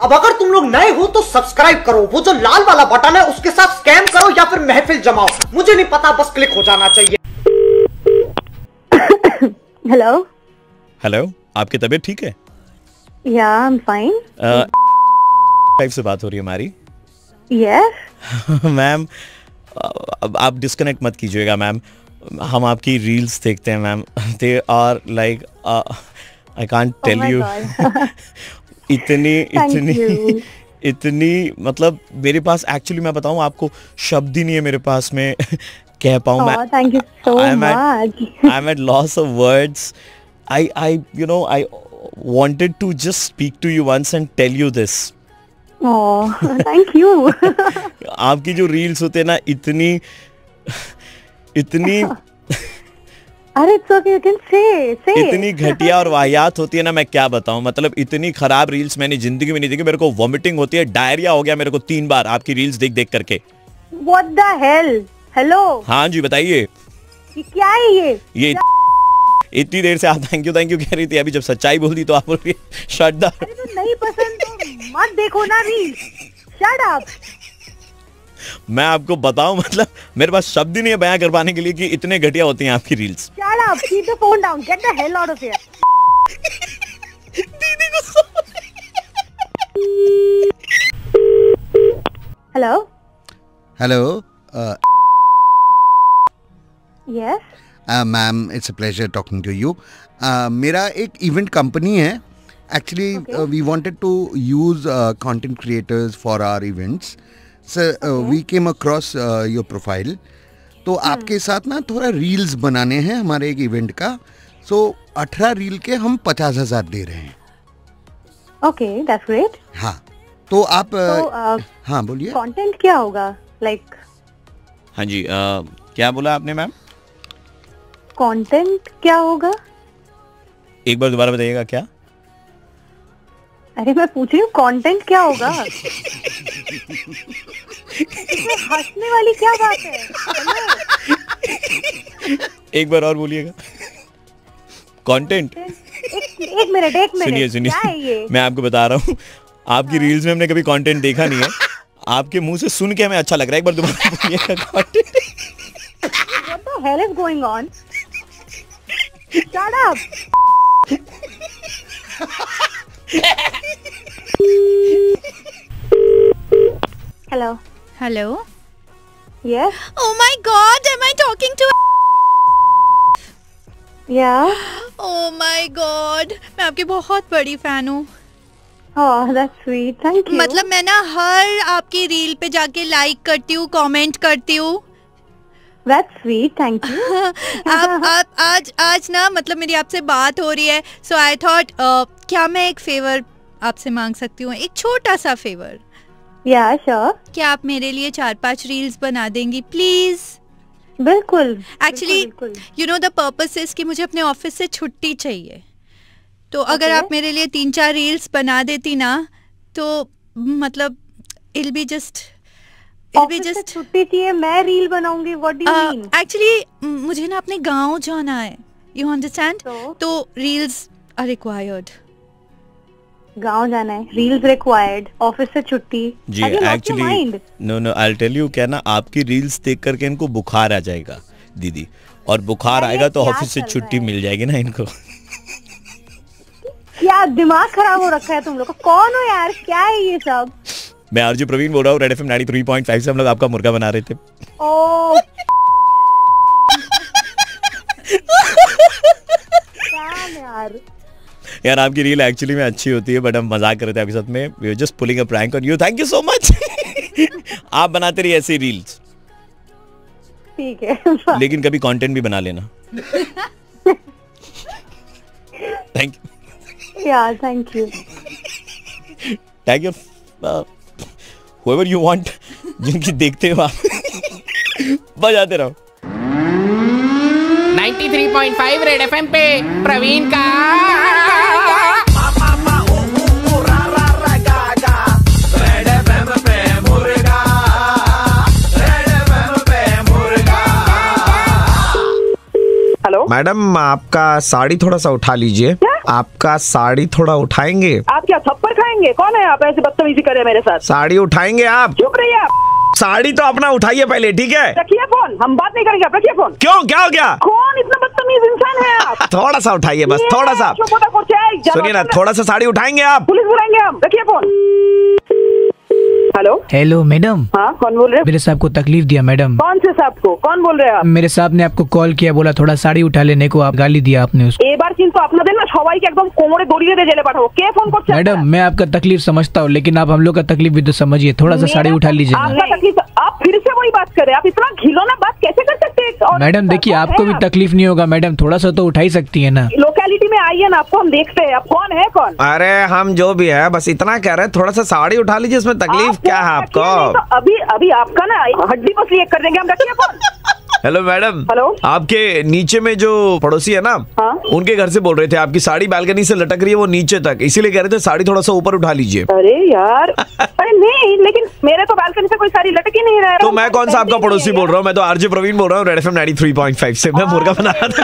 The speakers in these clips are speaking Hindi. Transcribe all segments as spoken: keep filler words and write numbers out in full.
अब अगर तुम लोग नए हो तो सब्सक्राइब करो, वो जो लाल वाला बटन है उसके साथ स्कैम करो या फिर महफिल जमाओ, मुझे नहीं पता, बस क्लिक हो जाना चाहिए। हेलो हेलो, आपकी तबीयत ठीक है? या आई एम फाइन। फाइव से बात हो रही है हमारी। यस मैम, अब आप डिस्कनेक्ट मत कीजिएगा मैम, हम आपकी रील्स देखते हैं ma'am, they are like I can't tell you, इतनी इतनी इतनी मतलब मेरे पास एक्चुअली मैं बताऊं आपको शब्द ही नहीं है मेरे पास में कह पाऊं मैं। Thank you so much. I am at loss of words. I I you know I wanted to just speak to you once and tell you this. Oh, thank you. आपकी जो रील्स होते हैं ना इतनी इतनी अरे it's okay, you can say, say. इतनी घटिया और वाहियात होती है ना, मैं क्या बताऊं, मतलब इतनी खराब रील्स मैंने जिंदगी में नहीं देखी। मेरे को वॉमिटिंग होती है, डायरिया हो गया मेरे को तीन बार आपकी रील्स देख देख करके। What the hell? Hello. हाँ जी बताइए। ये क्या है ये? ये इतनी देर से आप थैंक यू थैंक यू कह रही थी, अभी जब सच्चाई बोल दी तो आप बोल रही है शट द। अरे तो नहीं पसंद तो मत देखो ना रील। Shut up. मैं आपको बताऊं, मतलब मेरे पास शब्द ही नहीं है बयां कर पाने के लिए कि इतने घटिया होती हैं आपकी reels. Shut up, keep the phone down, get the hell out of here. दीदी को hello hello yes ma'am, it's a pleasure talking to you. मेरा एक इवेंट कंपनी है, actually we wanted to use content creators for our events. Sir we came across your profile, तो आपके साथ ना थोड़ा रील्स बनाने हैं हमारे एक इवेंट का। सो अठारह रील के हम पचास हजार दे रहे हैं। Okay, that's great. हाँ, तो आप so, uh, हाँ बोलिए। कंटेंट क्या होगा लाइक like, हाँ जी, uh, क्या बोला आपने मैम? कंटेंट क्या होगा? एक बार दोबारा बताइएगा क्या? अरे मैं पूछ रही हूँ कंटेंट क्या होगा? इसमें हंसने वाली क्या बात है? एक बार और बोलिएगा। कंटेंट। एक, एक मिनट एक मिनट सुनिए सुनिए, मैं आपको बता रहा हूँ, आपकी रील्स में हमने कभी कंटेंट देखा नहीं है, आपके मुंह से सुन के हमें अच्छा लग रहा है। एक बार दोबारा बोलिएगा content. What the hell is going on? Shut up. Hello. Hello. Yes. Oh my God, am I talking to? Yeah. Oh my God, मैं आपकी बहुत बड़ी फैन हूँ। Oh, that's sweet. Thank you. मतलब मैं ना हर आपकी रील पे जाके लाइक करती हूँ, कमेंट करती हूँ। That's sweet, thank you. आप आप आज आज ना मतलब मेरी आपसे बात हो रही है, so I thought uh, क्या मैं एक फेवर आपसे मांग सकती हूँ, एक छोटा सा फेवर? Yeah, sure. क्या आप मेरे लिए चार पांच रील्स बना देंगी प्लीज? बिल्कुल। Actually you know the purpose is कि मुझे अपने ऑफिस से छुट्टी चाहिए, तो okay. अगर आप मेरे लिए तीन चार रील्स बना देती ना तो मतलब इट बी जस्ट ऑफिस से छुट्टी चाहिए, मैं रील बनाऊंगी। What do you mean? Actually मुझे ना अपने गांव जाना है, यू अंडरस्टैंड? तो, तो रील्स आर रिक्वायर्ड। गांव जाना है, रील्स रिक्वायर्ड, ऑफिस से छुट्टी। जी actually no no I will tell you, क्या ना आपकी रील्स देख करके इनको बुखार आ जाएगा दीदी, और बुखार आएगा तो ऑफिस से छुट्टी मिल जाएगी ना इनको। क्या दिमाग खराब हो रखा है तुम लोग का? कौन हो यार, क्या है ये सब? मैं आरजे प्रवीण बोल रहा हूँ, Red FM ninety three point five से हम लोग आपका मुर्गा बना रहे थे। ओह यार यार आपकी रील एक्चुअली में अच्छी होती है, बट हम मजाक कर रहे थे आपके साथ में। We were just pulling a prank on you. Thank you so much. आप बनाते रहिए ऐसी रील्स, ठीक है, लेकिन कभी कंटेंट भी बना लेना। थैंक यू यार, thank you thank you whoever you want, जिनकी देखते हो आप बजाते रहो। Ninety three point five Red FM पे प्रवीण का रेड एफएम पे मुर्गा, रेड एफएम पे मुर्गा। हेलो मैडम, आपका साड़ी थोड़ा सा उठा लीजिए। क्या? आपका साड़ी थोड़ा उठाएंगे? आप क्या थप्पड़ खाएंगे? कौन है आप, ऐसे बदतमीजी करे मेरे साथ? साड़ी उठाएंगे आप? चुप रहिए आप। साड़ी तो अपना उठाइए पहले, ठीक है? रखिए फोन, हम बात नहीं करेंगे, आप रखिए फोन। क्यों, क्या हो गया? कौन इतना बदतमीज इंसान है आप? थोड़ा सा उठाइए बस, थोड़ा सा। सुनिए ना, थोड़ा सा साड़ी उठाएंगे आप? पुलिस बुलाएंगे हम, रखिए फोन। Hello hello madam. हाँ, कौन बोल रहे हैं? मेरे साहब को तकलीफ दिया मैडम। कौन से साहब को? कौन बोल रहे हैं आप? मेरे साहब ने आपको कॉल किया, बोला थोड़ा साड़ी उठा लेने को, आप गाली दिया आपने उसको। এবার কিন্তু আপনাদের না সবাইকে একদম কোমরে দড়িয়ে দিয়ে জেলে পাঠাবো। কে ফোন করছে? मैडम मैं आपका तकलीफ समझता हूँ, लेकिन आप हम लोग का तकलीफ भी तो समझिए, थोड़ा सा साड़ी उठा लीजिए ना। आपका तकलीफ, आप फिर से वही बात करें। आप इतना घिनौना बात कैसे कर सकते हैं? मैडम देखिए, आपको भी तकलीफ नहीं होगा मैडम, थोड़ा सा तो उठा ही सकती है ना। लोकेलिटी में आइए ना, आपको हम देखते हैं। आप कौन है? कौन? अरे हम जो भी है बस इतना कह रहे हैं, थोड़ा सा साड़ी उठा लीजिए, इसमें तकलीफ क्या है आपको? तो अभी अभी आपका ना हड्डी पसली एक कर देंगे हम, रखिए फोन। Hello madam. हेलो। आपके नीचे में जो पड़ोसी है ना, हाँ? उनके घर से बोल रहे थे, आपकी साड़ी बालकनी से लटक रही है वो नीचे तक, इसीलिए कह रहे थे साड़ी थोड़ा सा ऊपर उठा लीजिए। अरे यार, अरे नहीं, लेकिन मेरे तो बालकनी से कोई साड़ी लटक ही नहीं रहा है। तो मैं कौन सा आपका पड़ोसी बोल रहा हूँ? मैं तो आरजे प्रवीण बोल रहा हूँ, Red FM ninety three point five से। मैं मुर्गा बना रहा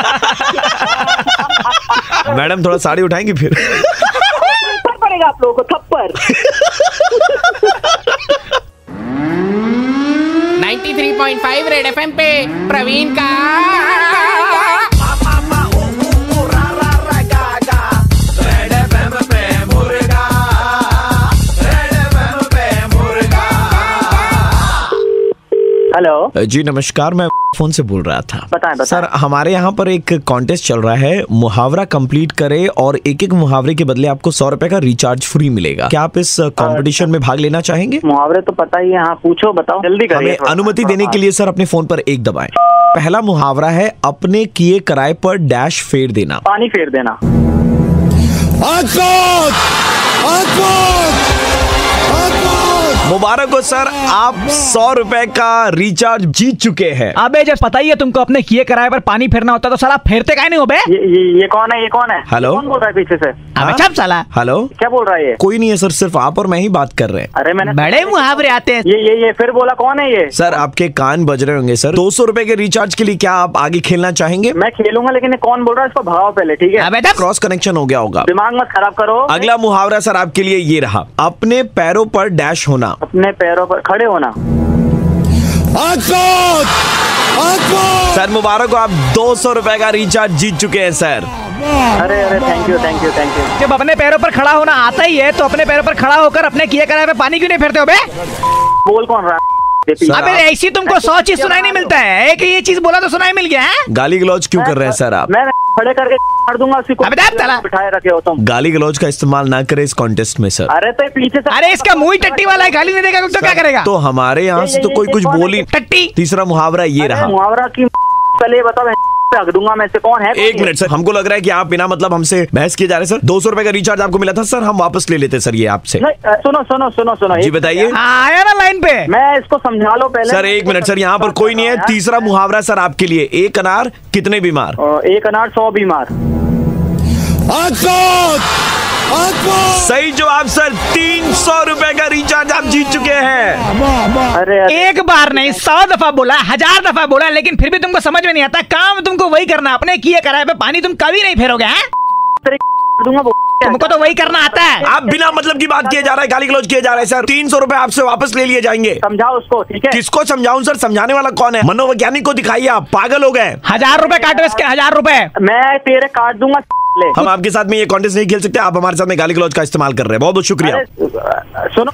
था। मैडम थोड़ा साड़ी उठाएंगी फिर? थप्पड़ पड़ेगा आप लोगों को, थप्पड़। Ninety three point five Red FM पे प्रवीण का रेड एफएम पे मुर्गा, रेड एफएम पे मुर्गा। हेलो जी नमस्कार, मैं फोन से बोल रहा था। बताएं, बताएं। सर हमारे यहाँ पर एक कॉन्टेस्ट चल रहा है, मुहावरा कंप्लीट करे और एक एक मुहावरे के बदले आपको सौ रुपए का रिचार्ज फ्री मिलेगा। क्या आप इस कंपटीशन में भाग लेना चाहेंगे? मुहावरे तो पता ही है। हाँ पूछो, बताओ, जल्दी करिए। हमें अनुमति देने के लिए सर अपने फोन पर एक दबाएं। पहला मुहावरा है, अपने किए किराए पर डैश फेर देना। पानी फेर देना। मुबारक हो सर, आप सौ रुपए का रिचार्ज जीत चुके हैं। अबे जब पता ही है तुमको अपने किए किराए पर पानी फेरना होता तो साला फेरते काहे नहीं हो बे? ये ये ये कौन है? ये कौन है? हेलो? कौन बोल रहा है पीछे से? अबे चुप साला। हेलो, क्या बोल रहा है ये? कोई नहीं है सर, सिर्फ आप और मैं ही बात कर रहे हैं। अरे मैंने बड़े मुहावरे आते हैं। ये ये ये फिर बोला, कौन है ये? सर आपके कान बज रहे होंगे सर। दो सौ रुपए के रिचार्ज के लिए क्या आप आगे खेलना चाहेंगे? मैं खेलूंगा, लेकिन ये कौन बोल रहा है इसको भगाओ पहले, ठीक है? अबे चुप। क्रॉस कनेक्शन हो गया होगा। दिमाग मत खराब करो। अगला मुहावरा सर आपके लिए ये रहा, अपने पैरों पर डैश होना। अपने पैरों पर खड़े होना। सर मुबारक हो, आप दो सौ रुपए का रिचार्ज जीत चुके हैं सर। अरे अरे thank you thank you thank you. जब अपने पैरों पर खड़ा होना आता ही है तो अपने पैरों पर खड़ा होकर अपने किए किराए पे पानी क्यों नहीं फेरते हो बे? बोल कौन रहा है? अबे ऐसी तुमको सौ चीज सुनाई नहीं मिलता है, एक ये चीज बोला तो सुनाई मिल गया है। गाली गलौज क्यों कर रहे हैं सर आप? मैं खड़े करके मार दूंगा उसी को। अबे दब साला। बिठाए रखे हो तुम। गाली गलौज का इस्तेमाल ना करें इस कॉन्टेस्ट में सर। अरे तो पीछे से। अरे इसका मुंह ही टट्टी वाला है, गाली नहीं देगा तो क्या करेगा? तो हमारे यहाँ से तो कोई कुछ बोली। टट्टी। तीसरा मुहावरा ये रहा। मुहावरा की पहले बताओ, रख दूंगा मैं से। कौन है? एक मिनट सर, हमको लग रहा है कि आप बिना मतलब हमसे बहस किए जा रहे हैं सर। दो सौ रुपए का रिचार्ज आपको मिला था सर, हम वापस ले लेते सर ये आपसे। नहीं, सुनो सुनो सुनो सुनो। जी बताइए। आया ना लाइन पे। मैं इसको समझा लो पहले। सर एक मिनट सर, यहाँ पर कोई नहीं है। तीसरा मुहावरा सर आपके लिए, एक अनार कितने बीमार? एक अनार सौ बीमार। सही जवाब सर, तीन सौ रुपए का रिचार्ज आप जीत चुके हैं। अरे एक बार नहीं, सौ दफा बोला, हजार दफा बोला, लेकिन फिर भी तुमको समझ में नहीं आता। काम तुमको वही करना, अपने किए किराए पे पानी तुम कभी नहीं फेरोगे हैं? तुमको तो वही करना आता है। आप बिना मतलब की बात किए जा रहे हैं, गाली गलौज किए जा रहे हैं सर। तीन सौ रुपए आपसे वापस ले लिए जाएंगे। समझाओ उसको, ठीक है? किसको समझाऊं सर? समझाने वाला कौन है? मनोवैज्ञानिक को दिखाइए, आप पागल हो गए। हजार रुपए काटो इसके, हजार रुपए। मैं तेरे काट दूंगा। हम आपके साथ में ये कॉन्टेस्ट नहीं खेल सकते, आप हमारे साथ में गाली गलौज का इस्तेमाल कर रहे हैं। बहुत बहुत शुक्रिया। सुनो,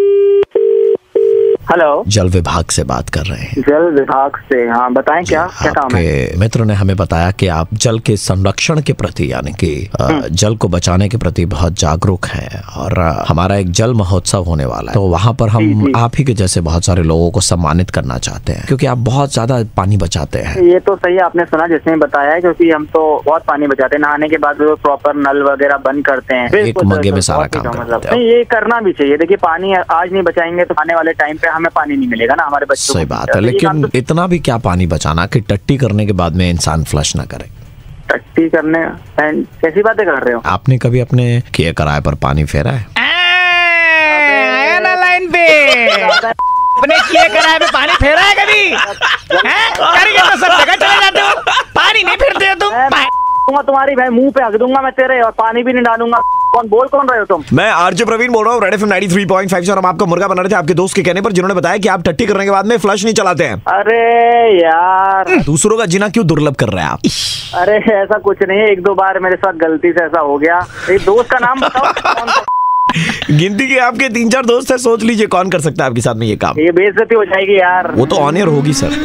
हेलो, जल विभाग से बात कर रहे हैं। जल विभाग से? हाँ बताएं, क्या क्या काम है? आपके मित्र ने हमें बताया कि आप जल के संरक्षण के प्रति यानी कि जल को बचाने के प्रति बहुत जागरूक हैं और हमारा एक जल महोत्सव होने वाला है, तो वहाँ पर हम आप ही के जैसे बहुत सारे लोगों को सम्मानित करना चाहते हैं, क्योंकि आप बहुत ज्यादा पानी बचाते हैं। ये तो सही आपने सुना जिसने बताया है, क्योंकि हम तो बहुत पानी बचाते हैं। नहाने के बाद प्रॉपर नल वगैरह बंद करते हैं, एक मग्गे में सारा काम करते हैं। ये करना भी चाहिए। देखिए पानी आज नहीं बचाएंगे तो आने वाले टाइम पे हमें पानी नहीं मिलेगा ना, हमारे बच्चों को। सही बात है, लेकिन इतना भी क्या पानी बचाना कि टट्टी करने के बाद में इंसान फ्लश ना करे। टट्टी करने कैसी बातें कर रहे हो? आपने कभी अपने किए किराए पर पानी फेरा है? आया ना लाइन पे। अपने किए किराए पे पानी फेरा है कभी? हैं? करके तो सब जगह चले जाते हो, पानी नहीं फेरते हो तुम। दूंगा तुम्हारी भाई मुंह पे हक दूंगा मैं तेरे, और पानी भी नहीं डालूंगा। कौन बोल कौन रहे हो तुम? मैं आरजे प्रवीण बोल रहा हूँ, Red FM ninety three point five से, और हम आपका मुर्गा बना रहे थे आपके दोस्त के कहने पर, जिन्होंने बताया कि आप टट्टी करने के बाद में फ्लश नहीं चलाते हैं। अरे यार, दूसरों का जीना क्यों दुर्लभ कर रहे हैं आप? अरे ऐसा कुछ नहीं है, एक दो बार मेरे साथ गलती से ऐसा हो गया। ये दोस्त का नाम बताओ कौन सा? गिनती के आपके तीन चार दोस्त है, सोच लीजिए कौन कर सकता है आपके साथ में ये काम। ये बेइज्जती हो जाएगी यार। वो तो ऑन एयर होगी sir.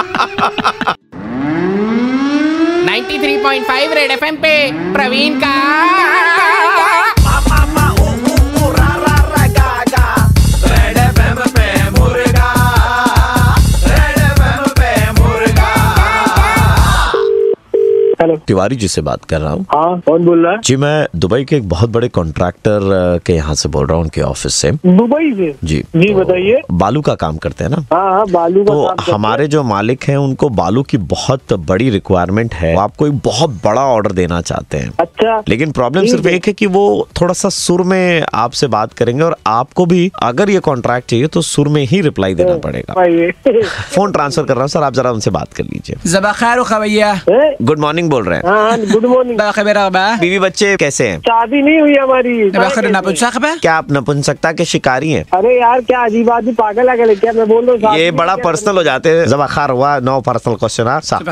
Ninety three point five Red FM पे प्रवीण का रेड एफएम पे मुर्गा, रेड एफएम पे मुर्गा। हेलो, तिवारी जी से बात कर रहा हूँ। हाँ कौन बोल रहा है? जी मैं दुबई के एक बहुत बड़े कॉन्ट्रैक्टर के यहाँ से बोल रहा हूँ, उनके ऑफिस से। दुबई से? जी जी बताइए। बालू का काम करते हैं ना? हाँ हाँ बालू का तो काम करते हैं। हमारे जो मालिक हैं उनको बालू की बहुत बड़ी रिक्वायरमेंट है, वो आपको एक बहुत बड़ा ऑर्डर देना चाहते हैं। अच्छा, लेकिन प्रॉब्लम सिर्फ एक है कि वो थोड़ा सा सुर में आपसे बात करेंगे, और आपको भी अगर ये कॉन्ट्रैक्ट चाहिए तो सुर में ही रिप्लाई देना पड़ेगा। फोन ट्रांसफर कर रहा हूँ सर, आप जरा उनसे बात कर लीजिए। जबा खैर खवैया, गुड मॉर्निंग बोल रहे हैं। Good morning. बीवी बच्चे कैसे हैं? शादी नहीं हुई हमारी। क्या आप नपुंसकता के शिकारी हैं? अरे यार क्या अजीब आदमी, पागल है क्या? मैं बोल रहा हूँ ये बड़ा पर्सनल हो जाते हैं। जबाखार हुआ, नो पर्सनल क्वेश्चन। आप साहब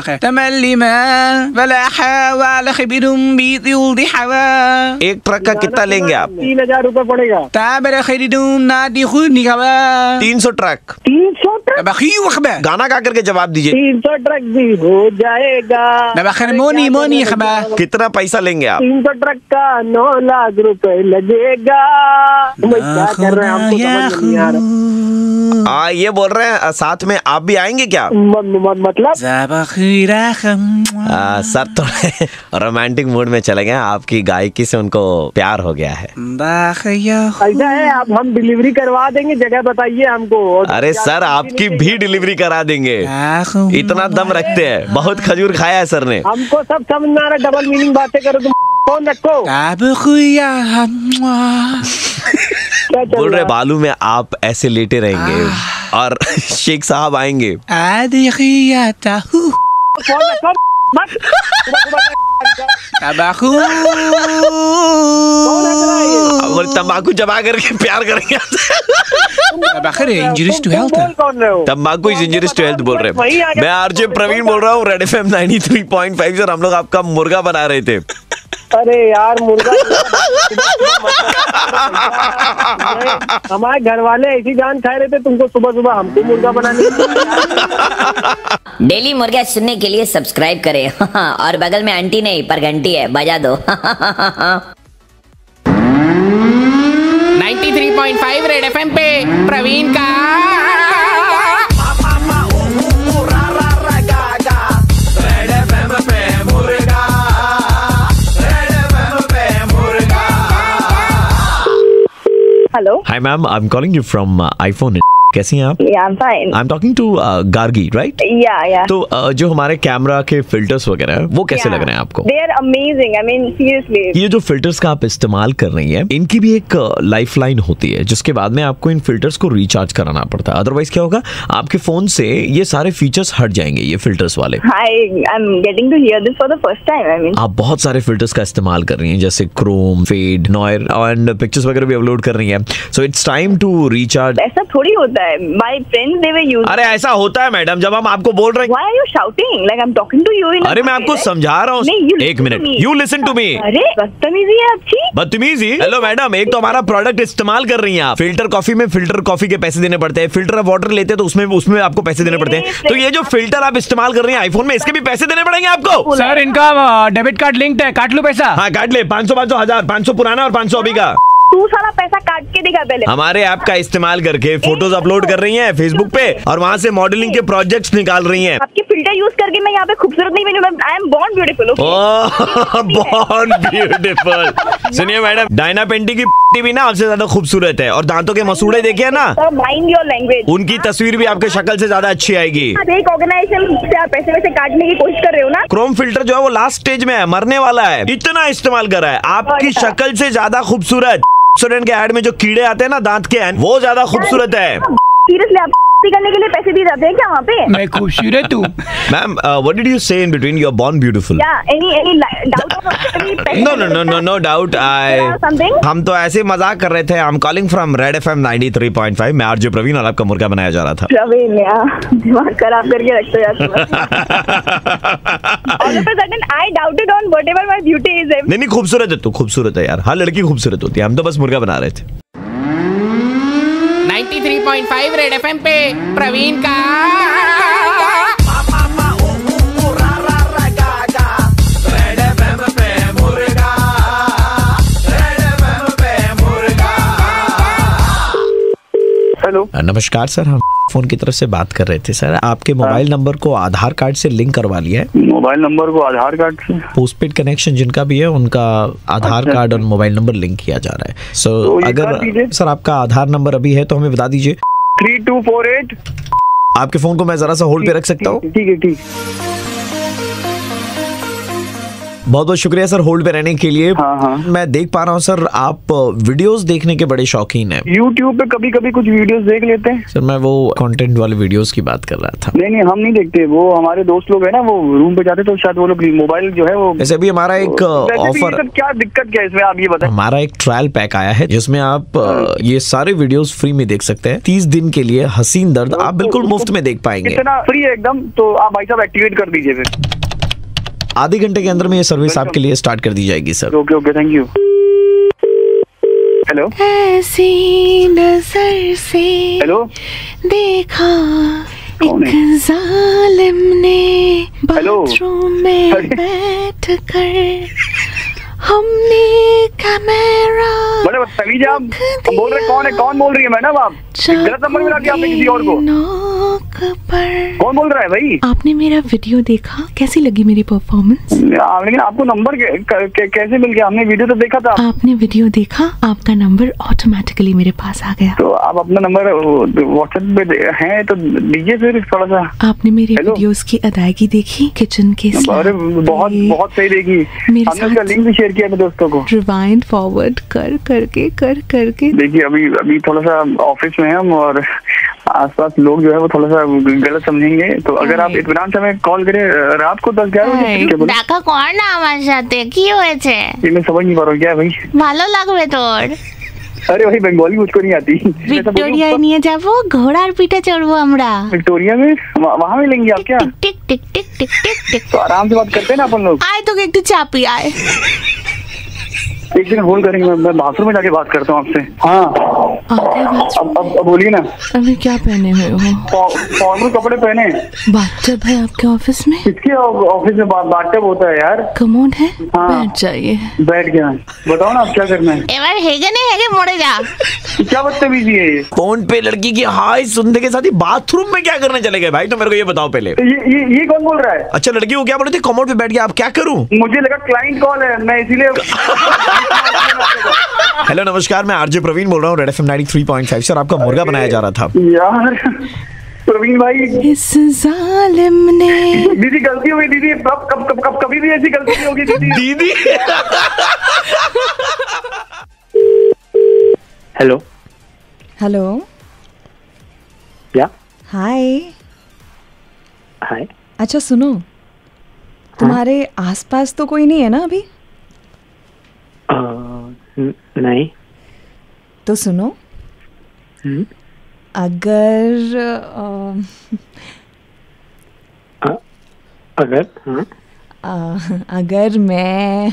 एक ट्रक का कितना लेंगे आप? तीन हजार रूपए पड़ेगा। तीन सौ ट्रक। तीन सौ ट्रक? गाना गा करके जवाब दीजिए। तीन सौ ट्रक भी हो जाएगा। मोनी मोनी कितना पैसा लेंगे आप? तीन सौ ट्रक का नौ लाख रुपए लगेगा। मैं क्या कर रहे हैं, हमको समझ नहीं आ रहा। आ, ये बोल रहे हैं साथ में आप भी आएंगे क्या? म, म, मतलब आ, सर थोड़े रोमांटिक मूड में चले गए, आपकी गायकी से उनको प्यार हो गया है। ऐसा है, आप हम डिलीवरी करवा देंगे, जगह बताइए हमको। अरे सर आपकी भी डिलीवरी करा देंगे, इतना दम रखते हैं। बहुत खजूर खाया है सर ने। हमको सब समझ में आ रहा, डबल मीनिंग बातें करो तुम। फोन रखो। बोल रहे बालू में आप ऐसे लेटे रहेंगे और शेख साहब आएंगे। फोन रखो मत। तम्बाकू जमा करके प्यार करेंगे। तम्बाकू इज इंजरियस टू हेल्थ बोल रहे हैं। मैं आरजे प्रवीण बोल रहा हूँ, Red FM ninety three point five से। हम लोग आपका मुर्गा बना रहे थे। अरे यार मुर्गा हमारे घर वाले ऐसी जान खा रहे थे, तुमको सुबह सुबह हमको मुर्गा बनाने। डेली मुर्गा सुनने के लिए सब्सक्राइब करें और बगल में आंटी नहीं पर घंटी है, बजा दो। Ninety three point five Red FM पे प्रवीण का रेड एफएम पे मुर्गा, रेड एफएम पे मुर्गा। Hello, hi ma'am, I am calling you from iPhone. कैसी हैं आप? Yeah, I'm fine. I am talking to Gargi, right? Yeah, yeah. तो uh, जो हमारे कैमरा के फिल्टर्स वगैरह हैं वो कैसे Yeah. लग रहे हैं आपको? They are amazing. I mean, seriously. ये जो फिल्टर्स का आप इस्तेमाल कर रही हैं, इनकी भी एक लाइफ लाइन होती है, जिसके बाद में आपको इन फिल्टर्स को रिचार्ज कराना पड़ता है। अदरवाइज क्या होगा, आपके फोन से ये सारे फीचर्स हट जाएंगे, ये फिल्टर्स वाले। I I'm getting to hear this for the first time. I mean. आप बहुत सारे फिल्टर्स का इस्तेमाल कर रही हैं, जैसे chrome, fade, noir and pictures वगैरह भी अपलोड कर रही हैं। So it's time to recharge. ऐसा थोड़ी होता है। My friends they were using. अरे ऐसा होता है मैडम, जब हम आपको बोल रहे हैं। Why are you shouting? Like I'm talking to you in a अरे मैं आपको समझा रहा हूँ। एक मिनट, यू लिसन टू मी। अरे बदतमीजी है आपकी। बदतमीजी? हेलो मैडम, एक तो हमारा प्रोडक्ट इस्तेमाल कर रही हैं आप। फिल्टर कॉफी में फिल्टर कॉफी के पैसे देने पड़ते हैं, फिल्टर ऑफ वाटर लेते हैं तो उसमें उसमें आपको पैसे देने पड़ते हैं। तो ये जो फिल्टर आप इस्तेमाल कर रही हैं आईफोन में, इसके भी पैसे देने पड़ेंगे आपको। सर इनका डेबिट कार्ड लिंक्ड है, काट लो पैसा। हाँ काट ले, पाँच सौ पाँच सौ हजार, पाँच सौ पुराना और पाँच सौ अभी का। तू सारा पैसा काट के दिखा पहले। हमारे ऐप का इस्तेमाल करके फोटोज अपलोड कर रही हैं फेसबुक पे, और वहाँ से मॉडलिंग के प्रोजेक्ट्स निकाल रही हैं। आपके फिल्टर यूज करके मैं यहाँ पे खूबसूरत नहीं बनी, I am born beautiful. Born beautiful. सुनिए मैडम, डायना पेंटी की p*** भी ना आपसे ज्यादा खूबसूरत है, और दांतों के मसूड़े देखिए ना, माइंड योर लैंग्वेज। उनकी तस्वीर भी आपके शक्ल से ज्यादा अच्छी आएगी। एक ऑर्गेनाइजेशन से आप पैसे वैसे काटने की कोशिश कर रहे हो ना। क्रोम फिल्टर जो है वो लास्ट स्टेज में है, मरने वाला है, इतना इस्तेमाल कर रहा है। आपकी शक्ल से ज्यादा खूबसूरत स्टूडेंट के ऐड में जो कीड़े आते हैं ना दांत के, वो ज्यादा खूबसूरत है। सीरियसली आप करने के लिए पैसे दिए जाते हैं क्या वहाँ पे? मैं खूबसूरत हूँ। Ma'am, what did you say in between? You are born beautiful. या any any doubt of no no no no no doubt. I हम तो ऐसे मजाक कर रहे थे। I am calling from Red FM ninety three point five. मैं आरजे प्रवीण और आपका मुर्गा बनाया जा रहा था। प्रवीण यार दिमाग खराब करके रखते यार तुम। All of a sudden I doubted on whatever my beauty is. नहीं नहीं खूबसूरत है तू, खूबसूरत है यार। हर लड़की खूबसूरत होती है। हम तो बस मुर्गा बना रहे थे। Ninety three point five Red FM पे प्रवीण का रेड एफएम पे मुर्गा, रेड एफएम पे मुर्गा। हेलो, नमस्कार सर, हम फोन की तरफ से बात कर रहे थे सर। आपके मोबाइल नंबर को आधार कार्ड से लिंक करवा लिया है। मोबाइल नंबर को आधार कार्ड से? पोस्टपेड कनेक्शन जिनका भी है उनका आधार अच्छा, कार्ड और मोबाइल नंबर लिंक किया जा रहा है। सो तो ये अगर कर दीजिए। सर आपका आधार नंबर अभी है तो हमें बता दीजिए। Three two four eight. आपके फोन को मैं जरा सा होल्ड पे रख सकता हूँ? ठीक है ठीक। बहुत बहुत शुक्रिया सर होल्ड पे रहने के लिए। हाँ हाँ। मैं देख पा रहा हूँ सर आप वीडियोस देखने के बड़े शौकीन हैं। यूट्यूब पे कभी कभी कुछ वीडियोस देख लेते हैं सर। मैं वो कंटेंट वाले वीडियोस की बात कर रहा था। नहीं नहीं हम नहीं देखते, वो हमारे दोस्त लोग है ना, वो रूम पे जाते तो शायद वो लोग मोबाइल जो है वो। वैसे अभी हमारा एक ऑफर, क्या दिक्कत क्या है इसमें आप ये बताएं। हमारा एक ट्रायल पैक आया है जिसमें आप ये सारे वीडियोस फ्री में देख सकते हैं। तीस दिन के लिए हसीन दर्द आप बिल्कुल मुफ्त में देख पाएंगे। इतना फ्री है एकदम, तो आप भाई साहब एक्टिवेट कर दीजिए फिर। आधे घंटे के अंदर में ये सर्विस आपके लिए स्टार्ट कर दी जाएगी sir. Okay okay thank you. Hello, ऐसी नजर से हेलो देखा एक जालिम ने बाथरूम में बैठ कर हमने कैमरा। बड़े बदतमीज आप बोल रहे, कौन है? कौन बोल रही है मैडम? आप गलत नंबर मिला दिया आपने किसी और को। कौन बोल रहा है भाई? आपने मेरा वीडियो देखा, कैसी लगी मेरी परफॉर्मेंस? लेकिन आपको नंबर कैसे मिल गया? हमने वीडियो तो देखा था। आपने वीडियो देखा, आपका नंबर ऑटोमेटिकली मेरे पास आ गया। तो आप अपना नंबर व्हाट्सएप पे है तो दीजिए फिर थोड़ा सा। आपने मेरे वीडियोस की अदायगी देखी? किचन के अरे बहुत बहुत सही देखी। हमने उसका लिंक भी शेयर किया अपने दोस्तों को। रिवाइंड फॉरवर्ड कर करके कर करके देखिए अभी अभी थोड़ा सा ऑफिस में हम और आसपास लोग जो है वो थोड़ा सा गलत समझेंगे, तो अगर आप इत्मीनान से हमें कॉल करें रात को दस ग्यारह बजे। দেখা কর না আমার সাথে, কি হয়েছে? ये मैं समझ नहीं पा रहा हूँ क्या है भाई। ভালো লাগবে তোর। अरे भाई बंगाली मुझको नहीं आती। विक्टोरिया নিয়ে যাব, ঘোড়ার পিঠে চড়বো আমরা। विक्टोरिया में वहाँ मिलेंगे आप क्या? टिक टिक टिक टिक टिक टिक। तो आराम से बात करते हैं ना अपन लोग। आए तो একটু চাপি आए। एक दिन होल्ड करेंगे, मैं बाथरूम में जाके बात करता हूँ आपसे। हाँ अब अब बोलिए ना। अभी क्या पहने हुए हो? फॉर्मल कपड़े पहने। बाथटब है आपके ऑफिस में? किसके ऑफिस में बाथटब होता है यार? कमोड है। हाँ। बैठ जाइए। बैठ गया। बताओ ना आप क्या करना है। এবার হেগে নে হেগে মরে যা। क्या बदतमीजी है ये? फोन पे लड़की की हाय सुनने के साथ ही बाथरूम में क्या करने चले गए भाई? तो मेरे को ये बताओ पहले। ये ये ये कौन बोल रहा है? अच्छा लड़की को क्या बोले थे? कमोड पे बैठ गया, आप क्या करूं? मुझे लगा क्लाइंट कॉल है, मैं इसीलिए। हेलो नमस्कार, मैं आरजे प्रवीण बोल रहा हूँ Red FM ninety three point five से और आपका मुर्गा बनाया जा रहा था। यार प्रवीण भाई, इस जालिम ने। दीदी गलती हो गई दीदी, कब कब कब कब कभी भी ऐसी गलती नहीं होगी दीदी। दीदी हेलो हेलो क्या? हाय हाय। अच्छा सुनो, तुम्हारे आसपास तो कोई नहीं है ना अभी? नहीं। तो सुनो, अगर आ, आ, अगर हाँ? आ, अगर मैं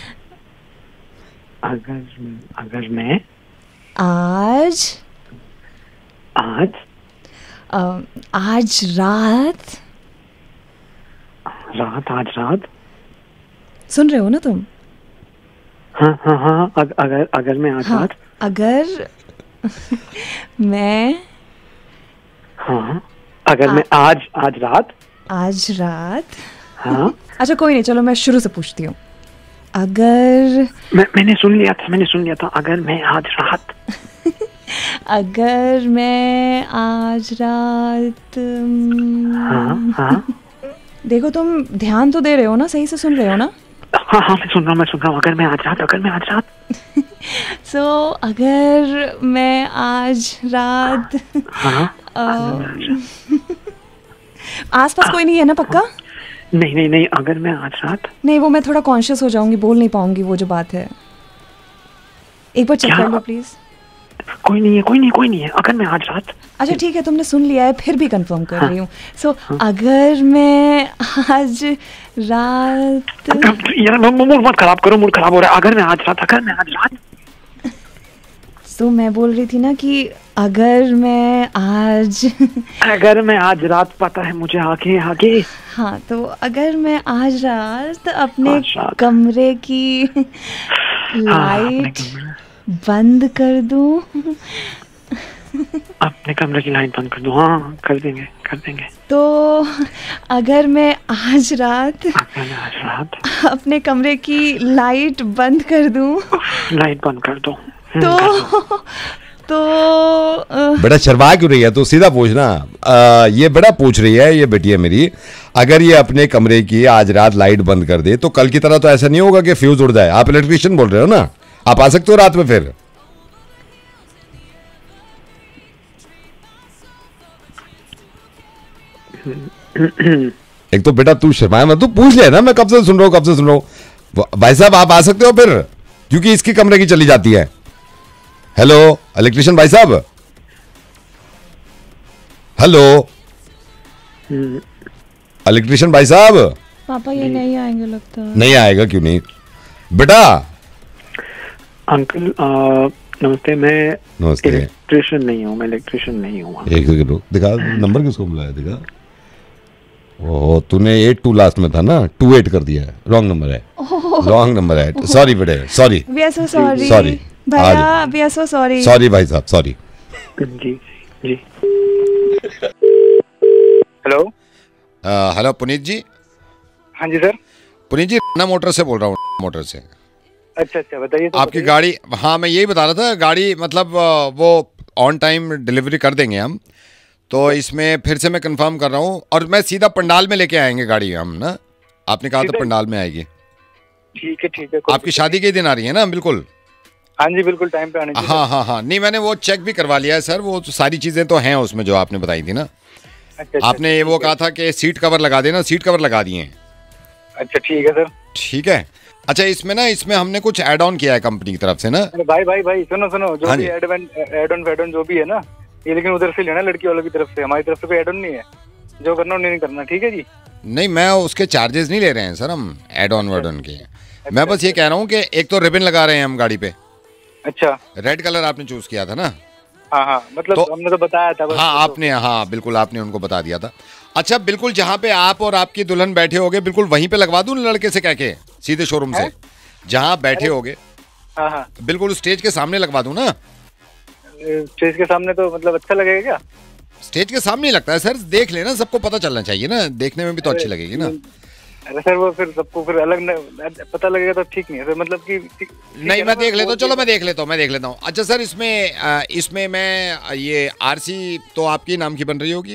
अगर अगर मैं आज आज आ, आज रात रात आज रात सुन रहे हो ना तुम? हाँ हाँ हाँ अग, अगर अगर मैं आज हाँ, रात अगर मैं हाँ अगर आ, मैं आज आज रात आज रात हाँ। अच्छा कोई नहीं, चलो मैं शुरू से पूछती हूँ। अगर मैं मैंने सुन लिया था मैंने सुन लिया था अगर मैं आज रात अगर मैं आज रात हाँ हाँ। देखो तुम ध्यान तो दे रहे हो ना, सही से सुन रहे हो ना? हाँ हाँ मैं सुन रहा हूँ मैं सुन रहा हूँ अगर मैं आज रात अगर मैं आज रात सो अगर मैं आज रात आस पास कोई नहीं है ना पक्का? नहीं नहीं नहीं, अगर मैं आज रात नहीं, वो मैं थोड़ा कॉन्शियस हो जाऊंगी, बोल नहीं पाऊंगी वो जो बात है। एक बार चेक कर लो प्लीज। कोई नहीं है, कोई नहीं कोई नहीं है, अगर मैं आज रात। अच्छा ठीक है, तुमने सुन लिया है, फिर भी कंफर्म कर रही हूँ। सो अगर मैं आज रात, यार मूड मत खराब करो, मूड खराब हो रहा है। अगर मैं आज रात, अगर मैं आज रात तो मैं बोल रही थी ना कि अगर मैं आज अगर मैं आज रात, पता है मुझे आगे आगे। हाँ, तो अगर मैं आज रात अपने कमरे की लाइट बंद कर दूं। अपने कमरे की लाइट बंद कर दूं? हाँ कर देंगे कर देंगे। तो अगर मैं आज रात अगर मैं आज रात अपने कमरे की लाइट बंद कर दूं, लाइट बंद कर दूं, तो तो बेटा शर्मा क्यों रही है? तो सीधा पूछना। आ, ये बेटा पूछ रही है, ये बेटी है मेरी, अगर ये अपने कमरे की आज रात लाइट बंद कर दे तो कल की तरह तो ऐसा नहीं होगा कि फ्यूज उड़ जाए। आप इलेक्ट्रिशियन बोल रहे हो ना, आप आ सकते हो रात में फिर? एक तो बेटा तू शर्माया मत, तू पूछ ले ना, मैं कब से सुन रहा हूँ कब से सुन रहा हूँ। भाई साहब आप आ सकते हो फिर, क्योंकि इसकी कमरे की चली जाती है। हेलो इलेक्ट्रिशियन भाई साहब, हेलो इलेक्ट्रिशियन भाई साहब। पापा ये नहीं आएंगे लगता है। नहीं आएगा? क्यों नहीं बेटा? अंकल नमस्ते, मैं नमस्ते। इलेक्ट्रिशियन नहीं हूँ, मैं इलेक्ट्रिशियन नहीं हूँ। एक सेकंड रुक, दिखा नंबर किसको बुलाया, दिखा। ओह तूने एट टू लास्ट में था ना, टू एट कर दिया है, रॉन्ग नंबर है, रॉन्ग नंबर है। सॉरी बेटे, sorry we are so sorry sorry भैया, we are so sorry sorry भाई साहब, सॉरी। जी जी। Hello hello Puneet ji. हाँ जी सर। पुनीत जी ना मोटर से बोल रहा हूँ, मोटर से। अच्छा अच्छा बताइए। तो आपकी गाड़ी, हाँ मैं यही बता रहा था, गाड़ी मतलब वो ऑन टाइम डिलीवरी कर देंगे हम, तो इसमें फिर से मैं कंफर्म कर रहा हूँ, और मैं सीधा पंडाल में लेके आएंगे गाड़ी हम ना। आपने कहा था पंडाल में आएगी। ठीक है ठीक है। आपकी शादी के दिन आ रही है ना? बिल्कुल हाँ जी बिल्कुल, टाइम पे आने चाहिए। हाँ हाँ हाँ, नहीं मैंने वो चेक भी करवा लिया है सर, वो तो सारी चीज़ें तो हैं उसमें जो आपने बताई थी ना। अच्छा, आपने ये वो कहा था कि सीट कवर लगा देना, सीट कवर लगा दिए हैं। अच्छा ठीक है सर। ठीक है। अच्छा इसमें ना, इसमें हमने कुछ ऐड ऑन किया है कंपनी की तरफ से ना। भाई भाई भाई सुनो सुनो, जो हाँ भी एड ऑन फेड ऑन जो भी है ना, ये लेकिन उधर से लेना, लड़की वालों की तरफ से। हमारी तरफ से कोई एड ऑन नहीं है, जो करना नहीं करना। ठीक है जी। नहीं मैं उसके चार्जेस नहीं ले रहे हैं सर हम, एड ऑन वेड ऑन के। मैं बस ये कह रहा हूँ कि एक तो रिबन लगा रहे हैं हम गाड़ी पे। अच्छा। रेड कलर आपने चूज किया था ना? हाँ हाँ, मतलब तो, हमने तो बताया था। हाँ आपने, हाँ बिल्कुल आपने उनको बता दिया था। अच्छा बिल्कुल जहाँ पे आप और आपकी दुल्हन बैठे होगे, बिल्कुल वहीं पे लगवा दूं लड़के से कह के, सीधे शोरूम से जहाँ बैठे होगे। हाँ हाँ बिल्कुल स्टेज के सामने लगवा दूं ना? स्टेज के सामने तो मतलब अच्छा लगेगा क्या? स्टेज के सामने ही लगता है सर, देख लेना, सबको पता चलना चाहिए ना, देखने में भी तो अच्छी लगेगी ना। अरे सर वो फिर सबको फिर अलग न, पता लगेगा तो ठीक नहीं है सर, मतलब कि नहीं मैं देख लेता हूँ, चलो मैं देख लेता हूँ मैं देख लेता हूँ अच्छा सर इसमें इसमें मैं ये आरसी तो आपके नाम की बन रही होगी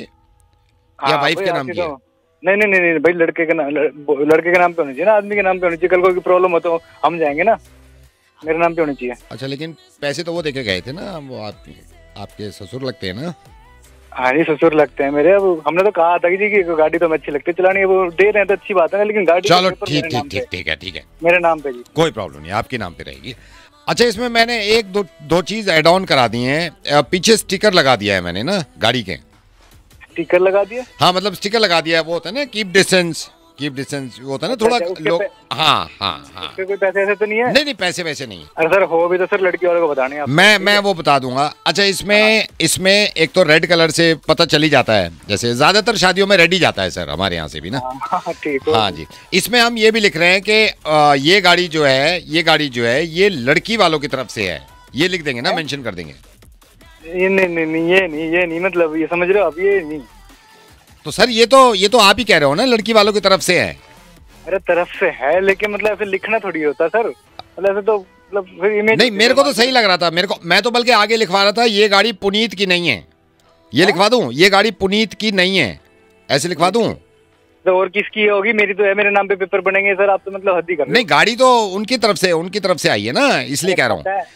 या वाइफ के नाम की? नहीं नहीं नहीं भाई, लड़के के नाम, लड़के के नाम पे होनी चाहिए ना, आदमी के नाम पे होनी चाहिए। कल कोई प्रॉब्लम हो तो हम जाएंगे ना, मेरे नाम पे होनी चाहिए। अच्छा लेकिन पैसे तो वो देके गए थे ना, वो आप, आपके ससुर लगते हैं ना? हाँ जी ससुर लगते हैं मेरे। अब हमने तो कहा था कि जी की गाड़ी तो मैं अच्छी लगती है चलानी है, वो दे रहे हैं तो अच्छी बात है ना, लेकिन गाड़ी चलो ठीक ठीक ठीक ठीक है ठीक है मेरे नाम पे जी, कोई प्रॉब्लम नहीं, आपके नाम पे रहेगी। अच्छा इसमें मैंने एक दो दो चीज ऐड ऑन करा दी हैं, पीछे स्टिकर लगा दिया है मैंने ना गाड़ी के। स्टिकर लगा दिया? हाँ मतलब स्टिकर लगा दिया है, वो होता है ना कीप डिस्टेंस, कीप डिस्टेंस वो होता है ना थोड़ा लोग। हाँ हाँ हाँ कोई पैसे ऐसे तो नहीं है? नहीं नहीं पैसे वैसे नहीं। अरे सर हो भी तो सर लड़की वालों को बताने आप। मैं मैं वो बता दूंगा। अच्छा इसमें इसमें एक तो रेड कलर से पता चल ही जाता है, जैसे ज्यादातर शादियों में रेड ही जाता है सर, हमारे यहाँ से भी ना। ठीक हाँ जी। इसमें हम ये भी लिख रहे हैं कि ये गाड़ी जो है ये गाड़ी जो है ये लड़की वालों की तरफ से है, ये लिख देंगे ना, मेंशन कर देंगे। ये नहीं नहीं ये नहीं ये नहीं मतलब ये समझ रहे हो आप, ये नहीं। तो सर ये तो ये तो आप ही कह रहे हो ना लड़की वालों की तरफ से है। अरे तरफ से है लेकिन मतलब ऐसे लिखना थोड़ी होता सर, मतलब ऐसे तो मतलब फिर इमेज नहीं, मेरे को तो सही लग रहा था, मेरे को मैं तो बल्कि आगे लिखवा रहा था ये गाड़ी पुनीत की नहीं है, ये लिखवा दूं ये गाड़ी पुनीत की नहीं है, ऐसे लिखवा दूं? तो और किसकी होगी? मेरी तो है, मेरे नाम पे पेपर बनेंगे सर, आप तो मतलब हद ही कर रहे हो। नहीं गाड़ी तो उनकी तरफ से उनकी तरफ से आई है ना, इसलिए कह रहा हूँ।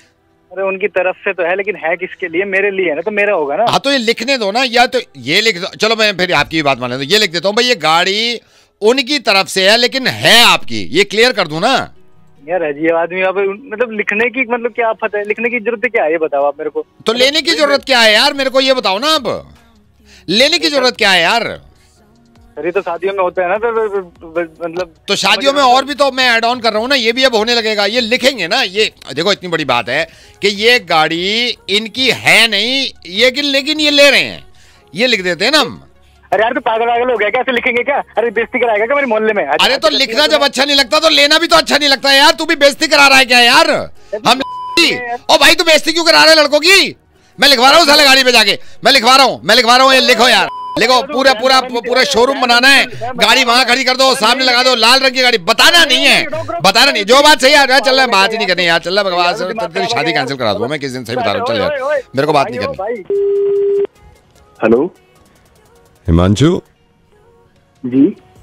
अरे उनकी तरफ से तो है, लेकिन है किसके लिए? मेरे लिए है ना, तो मेरा होगा ना। हाँ तो ये लिखने दो ना, या तो ये लिख दो, चलो मैं फिर आपकी बात मान लेता हूँ, ये लिख देता हूँ भाई ये गाड़ी उनकी तरफ से है लेकिन है आपकी, ये क्लियर कर दूं ना। यार अजीब आदमी आप, मतलब लिखने की मतलब क्या आफत है? लिखने की जरूरत क्या है ये बताओ आप मेरे को। तो लेने की जरूरत क्या है यार, मेरे को ये बताओ ना आप, लेने की जरूरत क्या है यार? अरे तो शादियों में होता है ना, तो मतलब तो शादियों में और भी तो मैं ऐड ऑन कर रहा हूँ ना, ये भी अब होने लगेगा, ये लिखेंगे ना। ये देखो इतनी बड़ी बात है कि ये गाड़ी इनकी है नहीं, ये कि लेकिन ये ले रहे हैं, ये लिख देते हैं ना हम। अरे यार तो पागल पागल हो गया क्या? ऐसे लिखेंगे क्या? अरे बेइज्जती कराएगा क्या मेरे मोहल्ले में? अरे तो लिखना जब अच्छा नहीं लगता तो लेना भी तो अच्छा नहीं लगता यार। तू भी बेइज्जती करा रहा है क्या यार? हम ओ भाई तू बेइज्जती क्यों करा रहा है लड़कों की? मैं लिखवा रहा हूँ साले गाड़ी पे जाके, मैं लिखवा रहा हूँ, मैं लिखवा रहा हूँ, ये लिखो यार, लिखो। पूरा पूरा पूरा शोरूम बनाना है, गाड़ी वहां खड़ी कर दो, सामने लगा दो लाल रंग की गाड़ी। बताना नहीं है, बताना नहीं, जो बात सही है चल रहा है, बात ही नहीं करनी यार, चल रहा बकवास, तेरी शादी कैंसिल करा दूंगा मैं किस दिन, सही बता रहा हूँ, चल यार मेरे को बात नहीं करनी। हेलो हिमांशु जी।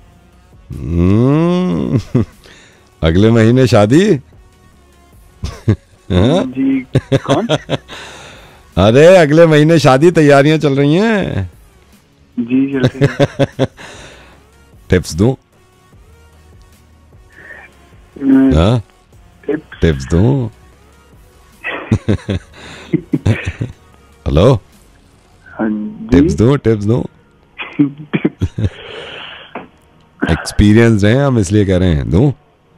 अगले महीने शादी? जी कौन? अरे अगले महीने शादी, तैयारियां चल रही हैं जी। चलते टिप्स दूं? हाँ टिप्स दूं? हेलो टिप्स दूं? टिप्स दूं? एक्सपीरियंस हैं हम इसलिए कह रहे हैं, दूं?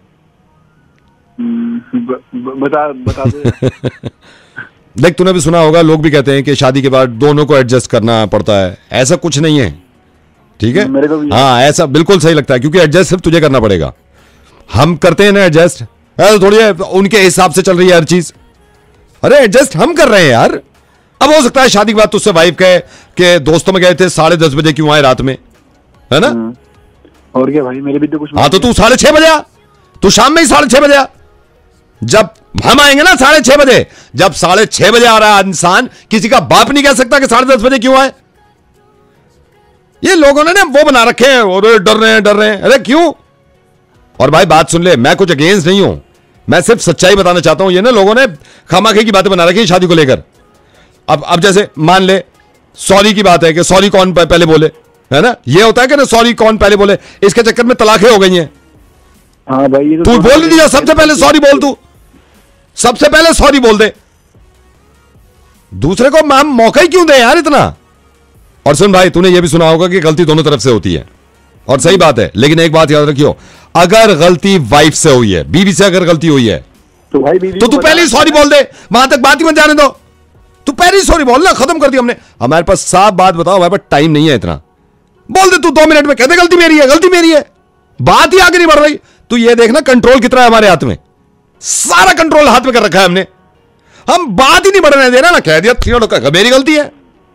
ब, ब, बता बता दो। देख तूने भी सुना होगा, लोग भी कहते हैं कि शादी के बाद दोनों को एडजस्ट करना पड़ता है, ऐसा कुछ नहीं है, ठीक है? मेरे को भी हाँ ऐसा बिल्कुल सही लगता है, क्योंकि एडजस्ट सिर्फ तुझे करना पड़ेगा, हम करते हैं ना एडजस्ट, ऐसा थोड़ी है उनके हिसाब से चल रही है हर चीज। अरे एडजस्ट हम कर रहे हैं यार। अब हो सकता है शादी के बाद तुझसे वाइफ कहे कि दोस्तों में गए थे साढ़े दस बजे क्यों आए रात में, है ना? और क्या भाई, मेरे भी तो कुछ। हाँ तो तू साढ़े छह बजे आ, तू शाम में ही साढ़े छह बजे आ, जब हम आएंगे ना साढ़े छह बजे, जब साढ़े छह बजे आ रहा है इंसान, किसी का बाप नहीं कह सकता कि साढ़े दस बजे क्यों आए। ये लोगों ने ना वो बना रखे हैं, और डर रहे हैं डर रहे हैं, अरे क्यों? और भाई बात सुन ले, मैं कुछ अगेंस्ट नहीं हूं, मैं सिर्फ सच्चाई बताना चाहता हूं। ये ना लोगों ने खामाखे की बातें बना रखी है शादी को लेकर। अब अब जैसे मान ले सॉरी की बात है कि सॉरी कौन पहले बोले, है ना? ये होता है कि ना सॉरी कौन पहले बोले, इसके चक्कर में तलाकें हो गई हैं। हाँ भाई ये तो तू बोल दिया सबसे पहले सॉरी बोल, तू सबसे पहले सॉरी बोल दे, दूसरे को हम मौका ही क्यों दे यार इतना। और सुन भाई, तूने ये भी सुना होगा कि गलती दोनों तरफ से होती है, और सही बात है, लेकिन एक बात याद रखियो, अगर गलती वाइफ से हुई है, बीवी से अगर गलती हुई है, तो भाई बीवी तो तू पहले ही सॉरी बोल दे, वहां तक बात ही मत जाने दो, तू पहले ही सॉरी बोल ना, खत्म कर दिया हमने। हमारे पास साफ बात बताओ, हमारे पास टाइम नहीं है इतना, बोल दे तू दो मिनट में, कहते गलती मेरी है, गलती मेरी है, बात ही आगे नहीं बढ़ रही। तू ये देखना कंट्रोल कितना है हमारे हाथ में, सारा कंट्रोल हाथ में कर रखा है हमने, हम बात ही नहीं बढ़ने दे रहा ना, कह दिया मेरी गलती है।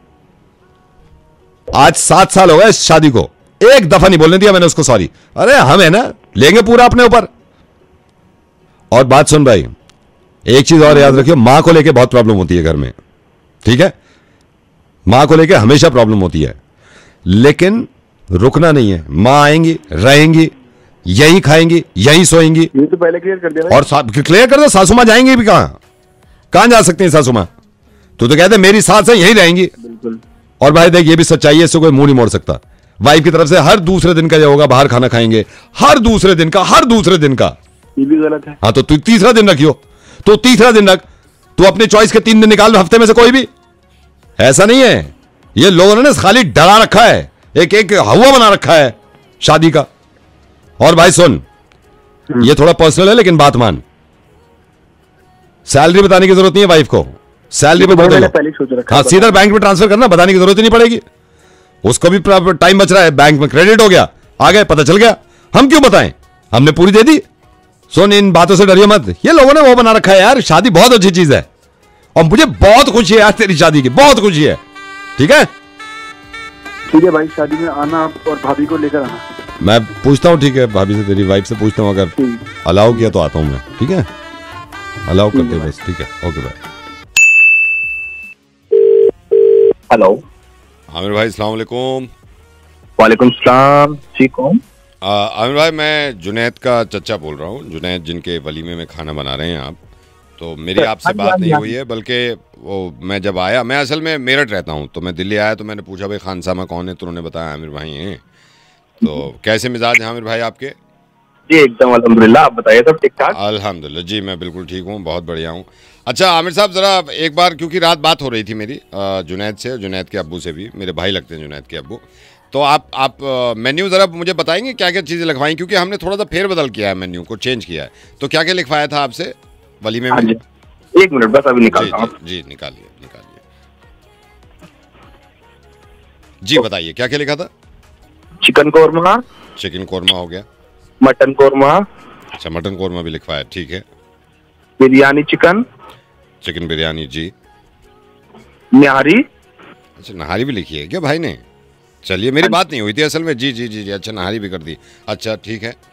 आज सात साल हो गए इस शादी को, एक दफा नहीं बोलने दिया मैंने उसको सॉरी। अरे हम है ना, लेंगे पूरा अपने ऊपर। और बात सुन भाई, एक चीज और याद रखियो, मां को लेके बहुत प्रॉब्लम होती है घर में, ठीक है? मां को लेके हमेशा प्रॉब्लम होती है, लेकिन रुकना नहीं है। मां आएंगी, रहेंगी, यहीं खाएंगी, यहीं सोएंगी। ये तो पहले क्लियर कर दिया और क्लियर कर दो, सासू मां जाएंगी भी कहां, कहां जा सकती है सासू मां? तू तो कहते मेरी सास है, यहीं रहेंगी। बिल्कुल। और भाई देख, ये भी सच्चाई है, इससे कोई मुंह नहीं मोड़ सकता। वाइफ की तरफ से हर दूसरे दिन का ये होगा, बाहर खाना खाएंगे, हर दूसरे दिन का, हर दूसरे दिन का। ये भी गलत है। हाँ तो तू तीसरा दिन रखियो, तो तीसरा दिन रख, तू अपने चॉइस के तीन दिन निकाल हफ्ते में से कोई भी। ऐसा नहीं है, ये लोगों ने खाली डरा रखा है, एक एक हवा बना रखा है शादी का। और भाई सुन, ये थोड़ा पर्सनल है लेकिन बात मान, सैलरी बताने की जरूरत नहीं है वाइफ को, सैलरी पे बोल दो, हाँ सीधा बैंक में ट्रांसफर करना, बताने की जरूरत ही नहीं पड़ेगी। उसको भी टाइम बच रहा है, बैंक में क्रेडिट हो गया, आ गए, पता चल गया, हम क्यों बताएं, हमने पूरी दे दी। सुन, इन बातों से डरिए मत, ये लोगों ने वो बना रखा है यार, शादी बहुत अच्छी चीज है, और मुझे बहुत खुशी है यार तेरी शादी की, बहुत खुशी है। ठीक है ठीक है भाई, शादी में आना आप और भाभी को लेकर आना। मैं पूछता हूँ, ठीक है, भाभी से, तेरी वाइफ से पूछता हूँ, अगर अलाउ किया तो आता हूँ मैं, ठीक है? अलाउ करते बस, ठीक है, ओके बाय। हेलो आमिर भाई, अस्सलाम वालेकुम। वालेकुम सलाम, जी कौन? आमिर भाई, मैं जुनैद का चचा बोल रहा हूँ, जुनैद जिनके वलीमे में खाना बना रहे हैं आप, तो मेरी आपसे बात नहीं हुई है, बल्कि वो मैं जब आया, मैं असल में मेरठ रहता हूँ, तो मैं दिल्ली आया तो मैंने पूछा भाई खानसामा कौन है, तो उन्होंने बताया आमिर भाई हैं। तो कैसे मिजाज हैं आमिर भाई आपके? जी एकदम अल्हम्दुलिल्लाह, आप बताइए सब ठीक ठाक? अल्हम्दुलिल्लाह जी मैं बिल्कुल ठीक हूँ, बहुत बढ़िया हूँ। अच्छा आमिर साहब, ज़रा एक बार, क्योंकि रात बात हो रही थी मेरी जुनैद से, जुनैद के अब्बू से भी, मेरे भाई लगते हैं जुनैद के अब्बू, तो आप आप मेन्यू ज़रा मुझे बताएंगे क्या क्या चीज़ें लिखवाई, क्योंकि हमने थोड़ा सा फेरबदल किया है, मेन्यू को चेंज किया है, तो क्या क्या लिखवाया था आपसे वलीमे में? एक मिनट बस अभी निकालता हूँ। जी, जी निकालिए निकालिए जी, बताइए क्या क्या लिखा था? चिकन कोरमा। चिकन कोरमा हो गया। मटन कोरमा। अच्छा मटन कोरमा भी लिखवाया, ठीक है। बिरयानी चिकन। चिकन बिरयानी जी। निहारी। अच्छा नहारी भी लिखी है क्या भाई ने? चलिए मेरी बात नहीं हुई थी असल में। जी जी जी जी अच्छा नहारी भी कर दी। अच्छा ठीक है।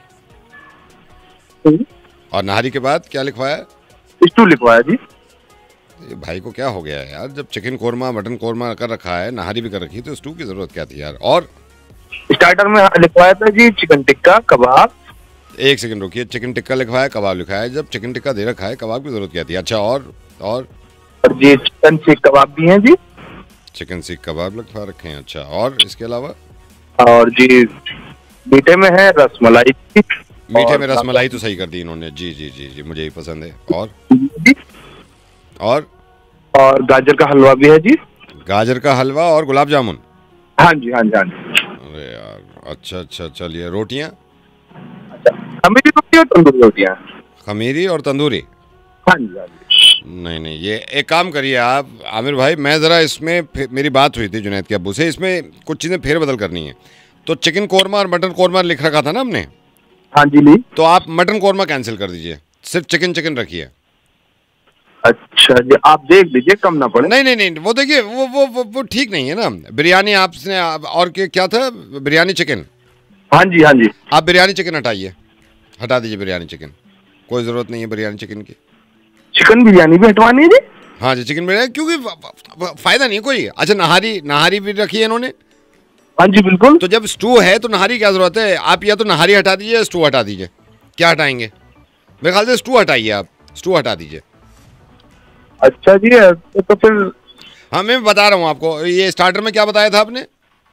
और नहारी के बाद क्या लिखवाया? स्टू लिखवाया जी। ये भाई को क्या हो गया है यार, जब चिकन कोरमा मटन कोरमा कर रखा है, नहारी भी कर रखी, तो स्टू की जरूरत क्या थी यार? और स्टार्टर में लिखवाया था जी चिकन टिक्का कबाब। एक सेकंड रुकिए, चिकन टिक्का लिखवाया, कबाब लिखवाया, जब चिकन टिक्का दे रखा है कबाब की जरूरत क्या थी? अच्छा और और और जी चिकन सीख कबाब भी हैं जी। चिकन सीख कबाब लिखवा रखे हैं। अच्छा और इसके अलावा? और जी मीठे में है रसमलाई। मीठे में रसमलाई तो सही कर दी इन्होंने। जी जी जी जी मुझे ही पसंद है। और और और गाजर का हलवा भी है जी। गाजर का हलवा और गुलाब जामुन। हाँ जी हाँ जी हाँ जी। अरे यार अच्छा अच्छा चलिए। रोटियाँ? खमीरी रोटी और तंदूरी रोटियाँ। खमीरी और तंदूरी? हाँ जी हाँ जी। नहीं नहीं ये एक काम करिए आप आमिर भाई, मैं ज़रा इसमें मेरी बात हुई थी जुनैद के अब्बू से, इसमें कुछ चीज़ें फेरबदल करनी है। तो चिकन कोरमा और मटन कोरमा लिख रखा था ना हमने? हाँ जी ली। तो आप मटन कोरमा कैंसिल कर दीजिए, सिर्फ चिकन चिकन रखिए। अच्छा जी आप देख लीजिए कम ना पड़े। नहीं नहीं नहीं वो देखिए वो वो वो, वो ठीक नहीं है ना। बिरयानी आपने और क्या था? बिरयानी चिकन। हाँ जी हाँ जी। आप बिरयानी चिकन हटाइए, हटा दीजिए बिरयानी चिकन, कोई ज़रूरत नहीं है बिरयानी चिकन की। चिकन बिरयानी भी हटवानी है जी? हाँ जी चिकन बिरयानी, क्योंकि फ़ायदा नहीं है कोई। अच्छा नहारी, नहारी भी रखी है इन्होंने? हाँ जी बिल्कुल। तो जब स्टू है तो नहारी क्या जरूरत है? आप या तो नहारी हटा दीजिए या स्टू हटा दीजिए। क्या हटाएंगे? मेरे ख्याल से स्टू हटाइए, आप स्टू हटा दीजिए। अच्छा जी तो, तो फिर हाँ मैं बता रहा हूँ आपको, ये स्टार्टर में क्या बताया था आपने?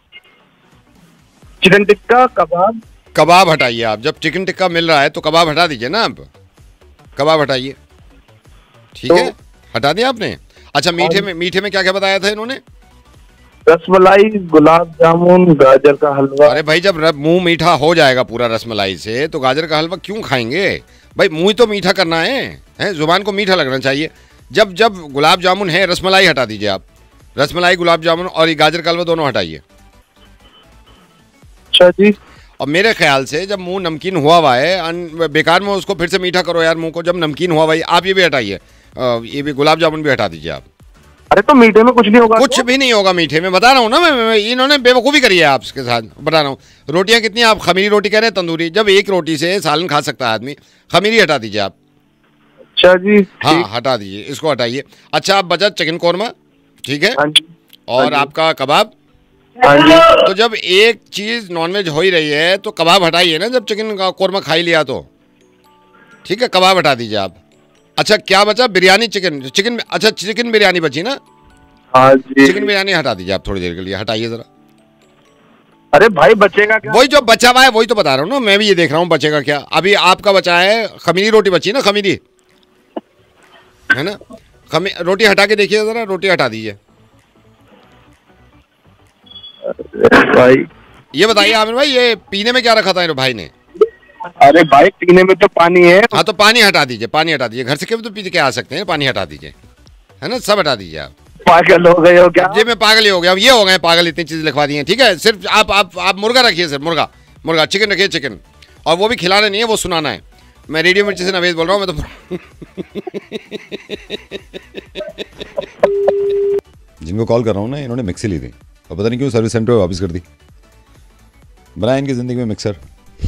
चिकन टिक्का कबाब। कबाब हटाइए आप, जब चिकन टिक्का मिल रहा है तो कबाब हटा दीजिए ना आप, कबाब हटाइए। ठीक तो, है हटा दिया आपने। अच्छा मीठे में, मीठे में क्या क्या बताया था इन्होंने? रसमलाई, गुलाब जामुन, गाजर का हलवा। अरे भाई जब मुंह मीठा हो जाएगा पूरा रसमलाई से तो गाजर का हलवा क्यों खाएंगे भाई? मुंह तो मीठा करना है, है जुबान को मीठा लगना चाहिए। जब जब गुलाब जामुन है, रसमलाई हटा दीजिए आप, रसमलाई गुलाब जामुन और ये गाजर का हलवा दोनों हटाइए। अच्छा जी। और मेरे ख्याल से जब मुंह नमकीन हुआ हुआ है, बेकार में उसको फिर से मीठा करो यार मुंह को, जब नमकीन हुआ हुआ है। आप ये भी हटाइए, ये भी गुलाब जामुन भी हटा दीजिए आप। अरे तो मीठे में कुछ नहीं होगा? कुछ भी नहीं होगा मीठे में, बता रहा हूँ ना मैं, मैं इन्होंने बेवकूफ़ी करी है आपके साथ, बता रहा हूँ। रोटियाँ कितनी? आप खमीरी रोटी कह रहे हैं, तंदूरी? जब एक रोटी से सालन खा सकता है आदमी, खमीरी हटा दीजिए आप। अच्छा जी। हाँ हटा दीजिए, इसको हटाइए। अच्छा आप बचा चिकन कोरमा, ठीक है, और आपका कबाब। तो जब एक चीज नॉनवेज हो ही रही है तो कबाब हटाइए ना, जब चिकन का कोरमा खा ही लिया तो। ठीक है कबाब हटा दीजिए आप। अच्छा क्या बचा? बिरयानी चिकन, चिकन अच्छा चिकन बिरयानी बची ना? हाँ जी। चिकन बिरयानी हटा दीजिए आप थोड़ी देर के लिए, हटाइए जरा। अरे भाई बचेगा क्या? वही जो बचा हुआ है वही तो बता रहा हूँ ना, मैं भी ये देख रहा हूँ बचेगा क्या। अभी आपका बचा है खमीरी रोटी बची ना, खमीरी है ना, खमी रोटी हटा के देखिए जरा, रोटी हटा दीजिए। भाई ये बताइए आमिर भाई, ये पीने में क्या रखा था भाई ने? अरे भाई पीने में तो पानी है। हाँ तो पानी हटा दीजिए, पानी हटा दीजिए, घर से कभी तो पी के आ सकते हैं, पानी हटा दीजिए, है ना, सब हटा दीजिए आप। पागल हो गए हो क्या? जी मैं पागल ही हो गया, अब ये हो गए पागल, इतनी चीज लिखवा दी है। ठीक है सिर्फ आप आप आप मुर्गा रखिए, सिर्फ मुर्गा, मुर्गा चिकन रखिए, चिकन, और वो भी खिलाना नहीं है, वो सुनाना है। मैं रेडियो मिर्ची से नवेद बोल रहा हूँ मैं तो। जिनको कॉल कर रहा हूँ ना, इन्होंने मिक्सी ली थी और पता नहीं क्यों सर्विस सेंटर में वापस कर दी। बनाया इनकी जिंदगी में मिक्सर।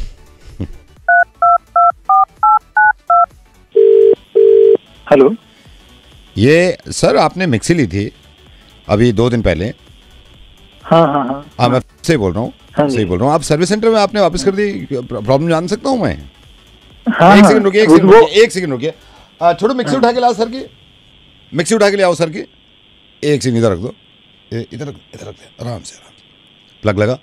हेलो, ये सर आपने मिक्सी ली थी अभी दो दिन पहले? हाँ हाँ हाँ हाँ मैं सही बोल रहा हूँ? हाँ सही बोल रहा हूँ। आप सर्विस सेंटर में आपने वापस कर दी, प्रॉब्लम जान सकता हूँ मैं? हाँ, एक सेकंड रुकिए, एक सेकंड रुकिए, एक सेकंड रुकिए। आ, छोड़ो मिक्सी उठा के लाओ सर की, मिक्सी उठा के ले आओ सर की। एक सेकंड इधर रख दो, इधर रख इधर रख दे आराम से, आराम से। प्लग लगा।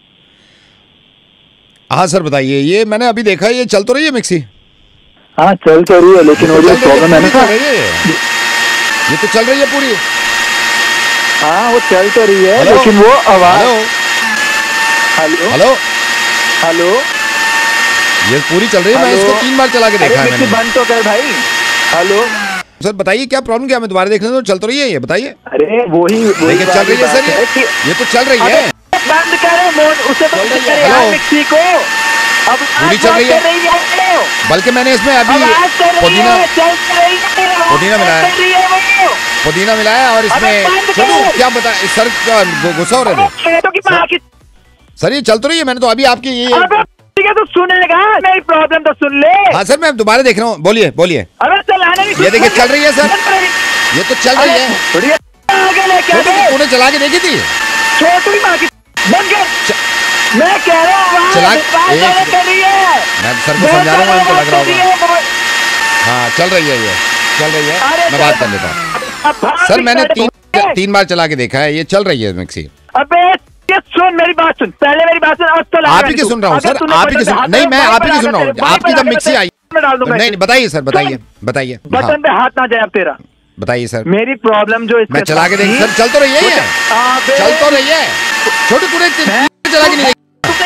हाँ सर बताइए, ये मैंने अभी देखा, ये चल तो रही है मिक्सी? हाँ चल तो रही है, लेकिन वो जो प्रॉब्लम है ना, ये तो चल रही है पूरी। हाँ वो चल तो रही है, लेकिन वो आवाज। हेलो हेलो हेलो, ये पूरी चल रही है। मैं इसको तीन बार चला के देखा है मैंने। बंद तो कर भाई। हेलो सर बताइए क्या प्रॉब्लम, क्या मैं दोबारा देखने दो, चल तो रही है ये, बताइए। अरे वही वही चल रही है सर, ये ये तो चल रही है। बंद करो मोड, उसे बंद करो यार मिक्सी को। अब पूरी चल रही है, बल्कि मैंने इसमें अभी पुदीना पुदीना मिलाया पुदीना मिलाया और इसमें चलो क्या बता सर, गुस्सा हो रहे थे सर। ये चल तो रही है, मैंने तो अभी आपकी ये तो सुनेगा, मेरी प्रॉब्लम तो सुन ले। हाँ सर मैं दोबारा देख रहा हूँ, बोलिए बोलिए। अरे चलाने नहीं, ये देखिए चल रही है सर, ये तो चल रही है। तूने चला के देखी थी? छोटी माँ की बंद कर, मैं कह रहा हूँ चला मैं सर को समझा रहा हूँ, उनको लग रहा होगा। हाँ चल रही है, ये चल रही है, मैं बात कर लेता हूँ सर। मैंने तीन तीन बार चला के देखा है, ये चल रही है मिक्सी। अबे ये सुन मेरी बात, सुन पहले मेरी बात सुन। अब तो आप ही की सुन रहा हूँ सर, आप ही की सुन, नहीं मैं आप ही की सुन रहा हूँ। आपकी जब मिक्सी आई, नहीं बताइए सर, बताइए बताइए। बटन पे हाथ ना जाए अब तेरा, बताइए सर। मेरी प्रॉब्लम जो मैं चला के देख सर, चल तो रही है, चल तो रही है। छोटे तूने चला के नहीं देखी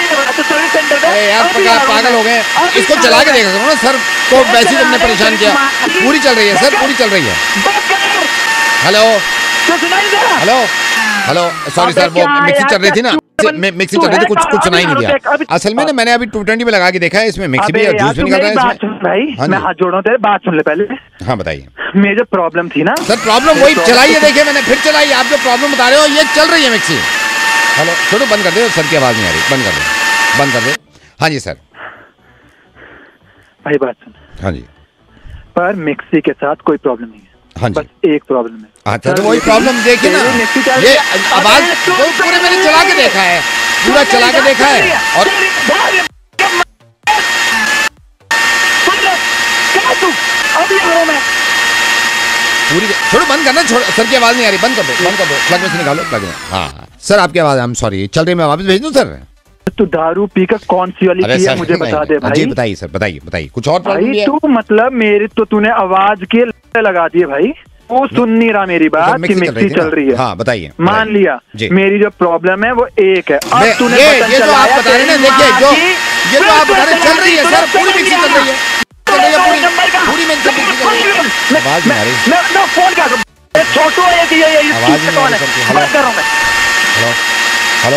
यार, पागल हो गए। इसको चला के देखा करो ना सर, तो वैसे तुमने परेशान किया। पूरी चल रही है सर, पूरी चल रही है। Hello hello hello, sorry sir, वो मिक्सी चल रही थी ना, मिक्सी चल रही थी, कुछ कुछ सुनाई नहीं दिया। असल में ना मैंने अभी टू ट्वेंटी में लगा के देखा है, इसमें मिक्सी भी है, जूस भी निकल रहा है इसमें। भाई मैं हाथ जोड़ रहा हूँ तेरे, बात सुन ले पहले। हाँ बताइए। मेरी जो प्रॉब्लम थी ना सर, प्रॉब्लम वही चलाई है, देखिए मैंने फिर चलाई। आप जो प्रॉब्लम बता रहे हो ये चल रही है मिक्सी। हेलो छोड़ो, बंद कर दे, सर की आवाज नहीं आ रही, बंद कर दे, बंद कर दे। हाँ जी सर। भाई बात सुन। हाँ जी। पर मिक्सी के साथ कोई प्रॉब्लम नहीं है। हाँ जी। बस एक प्रॉब्लम है। अच्छा तो वही प्रॉब्लम देखिए ना, ये आवाज तो पूरे मैंने चला के देखा है, पूरा चला के देखा है। और पूरी छोड़ो, बंद करना, छोड़, सर की आवाज नहीं आ रही, बंद कर दो, बंद कर दो, प्लग में से निकालो, प्लग में। हाँ सर आपकी आवाज, आई एम सॉरी, चल रही, मैं वापस भेज दूं सर? तू दारू पीकर कौन सी वाली की है मुझे बता दे भाई। जी बताइए सर, बताइए बताइए, कुछ और प्रॉब्लम है? तू मतलब मेरी तो तूने आवाज के लगा दिए भाई, वो सुन नहीं रहा मेरी बात कि मिक्सी चल रही है। हाँ बताइए। मान लिया मेरी जो प्रॉब्लम है वो एक है। अब तूने ये जो आप बता रहे हैं, देखिए जो ये जो आप बता रहे हैं चल रही है सर, पूरी मिक्सी चल रही है, चल रही है पूरी पूरी मिक्सी चल रही है। आवाज नहीं आ रही, मैं फोन कर दूं, छोटू है ये ये आवाज नहीं आ रही। बात कर रहा हूं मैं। हेलो हेलो,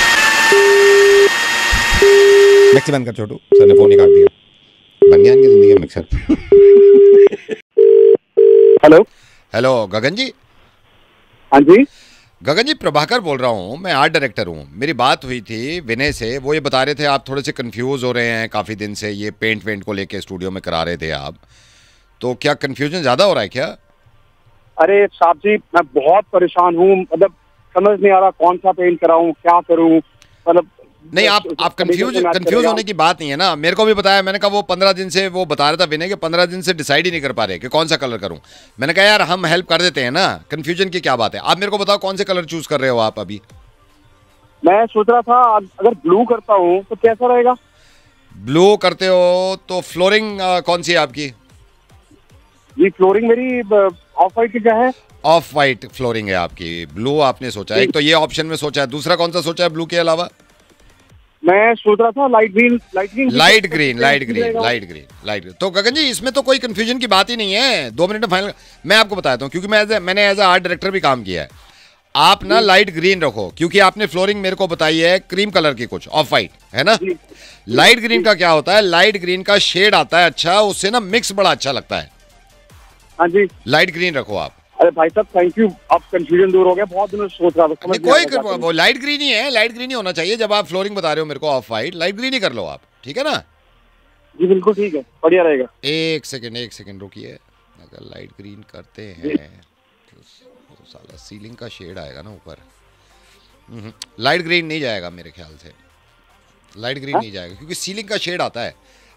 मिक्सी बंद कर छोटू, सर ने फोन ही काट दिया। बन गया इनकी जिंदगी में mixer. Hello hello Gagan ji. हाँ जी गगन जी, प्रभाकर बोल रहा हूँ, मैं आर्ट डायरेक्टर हूँ। मेरी बात हुई थी विनय से, वो ये बता रहे थे आप थोड़े से कंफ्यूज हो रहे हैं काफ़ी दिन से, ये पेंट वेंट को लेके स्टूडियो में करा रहे थे आप, तो क्या कंफ्यूजन ज़्यादा हो रहा है क्या? अरे साहब जी मैं बहुत परेशान हूँ, मतलब समझ नहीं आ रहा कौन सा पेंट कराऊँ, क्या करूँ, मतलब नहीं आप आप कंफ्यूज कंफ्यूज होने की बात नहीं है ना। मेरे को भी बताया, मैंने कहा वो पंद्रह दिन से वो बता रहा था विनय के, पंद्रह दिन से डिसाइड ही नहीं कर पा रहे कि कौन सा कलर करूं। मैंने कहा यार हम हेल्प कर देते हैं ना, कंफ्यूजन की क्या बात है। आप मेरे को बताओ कौन से कलर चूज कर रहे हो आप अभी? मैं सोच रहा था अगर ब्लू करता हूँ तो कैसा रहेगा? ब्लू करते हो तो फ्लोरिंग कौन सी है आपकी? जी फ्लोरिंग मेरी ऑफ वाइट की क्या है? ऑफ वाइट फ्लोरिंग है आपकी, ब्लू आपने सोचा, एक तो ये ऑप्शन में सोचा है, दूसरा कौन सा सोचा है ब्लू के अलावा? मैं सोच रहा था light green. Light green light green light green light green light green. तो गगन जी इसमें तो कोई कंफ्यूजन की बात ही नहीं है, दो मिनट में फाइनल। मैं आपको बताता हूँ क्योंकि मैं एज मैंने एज आर्ट डायरेक्टर भी काम किया है। आप ना लाइट ग्रीन रखो, क्योंकि आपने फ्लोरिंग मेरे को बताई है क्रीम कलर की कुछ ऑफ वाइट है ना। लाइट ग्रीन का क्या होता है, लाइट ग्रीन का शेड आता है अच्छा, उससे ना मिक्स बड़ा अच्छा लगता है। हाँ जी लाइट ग्रीन रखो आप। अरे भाई साहब थैंक यू, अब कंफ्यूजन दूर हो गया, बहुत दिनों से सोच रहा था। समझ कोई कर, वो लाइट ग्रीन ही है, लाइट ग्रीन ही होना चाहिए। जब आप फ्लोरिंग बता रहे हो मेरे को ऑफ वाइट, लाइट ग्रीन ही कर लो आप, ठीक है ना? जी बिल्कुल ठीक है, बढ़िया रहेगा। एक सेकंड एक सेकंड रुकिए, अगर लाइट ग्रीन करते हैं तो, तो साला सीलिंग का शेड आएगा ना ऊपर। लाइट ग्रीन नहीं जाएगा मेरे ख्याल से, लाइट ग्रीन नहीं जाएगा क्योंकि सीलिंग का शेड आता है।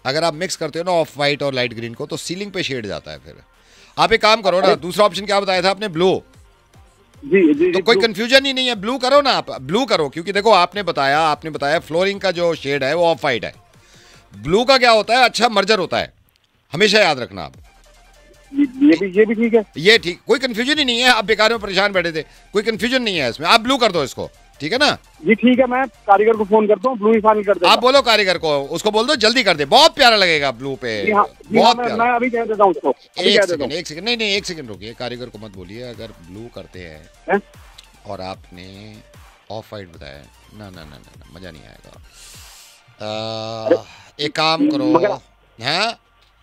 अगर आप मिक्स करते हो ना ऑफ वाइट और लाइट ग्रीन को तो सीलिंग पे शेड जाता है। फिर आप एक काम करो ना, दूसरा ऑप्शन क्या बताया था आपने? ब्लू। जी जी तो कोई कंफ्यूजन ही नहीं है, ब्लू करो ना आप, ब्लू करो। क्योंकि देखो आपने बताया आपने बताया फ्लोरिंग का जो शेड है वो ऑफ वाइट है। ब्लू का क्या होता है? अच्छा मर्जर होता है, हमेशा याद रखना आप। ये भी ये भी ठीक है, ये ठीक, कोई कंफ्यूजन ही नहीं है। आप बेकार में परेशान बैठे थे, कोई कंफ्यूजन नहीं है इसमें। आप ब्लू कर दो इसको, ठीक है ना? जी ठीक है, मैं कारीगर को फोन करता हूँ, ब्लू ही फाइनल कर दे। आप बोलो कारीगर को, उसको बोल दो जल्दी कर दे, बहुत प्यारा लगेगा ब्लू पे। जी हाँ, जी बहुत हाँ, मैं, प्यारा। मैं अभी कह देता हूँ उसको। एक सेकंड एक सेकंड नहीं नहीं एक सेकंड रुकिए, कारीगर को मत बोलिए। अगर ब्लू करते हैं है? और आपने ऑफ वाइट बताया, ना ना ना ना मजा नहीं आएगा। आ, एक काम करो, हाँ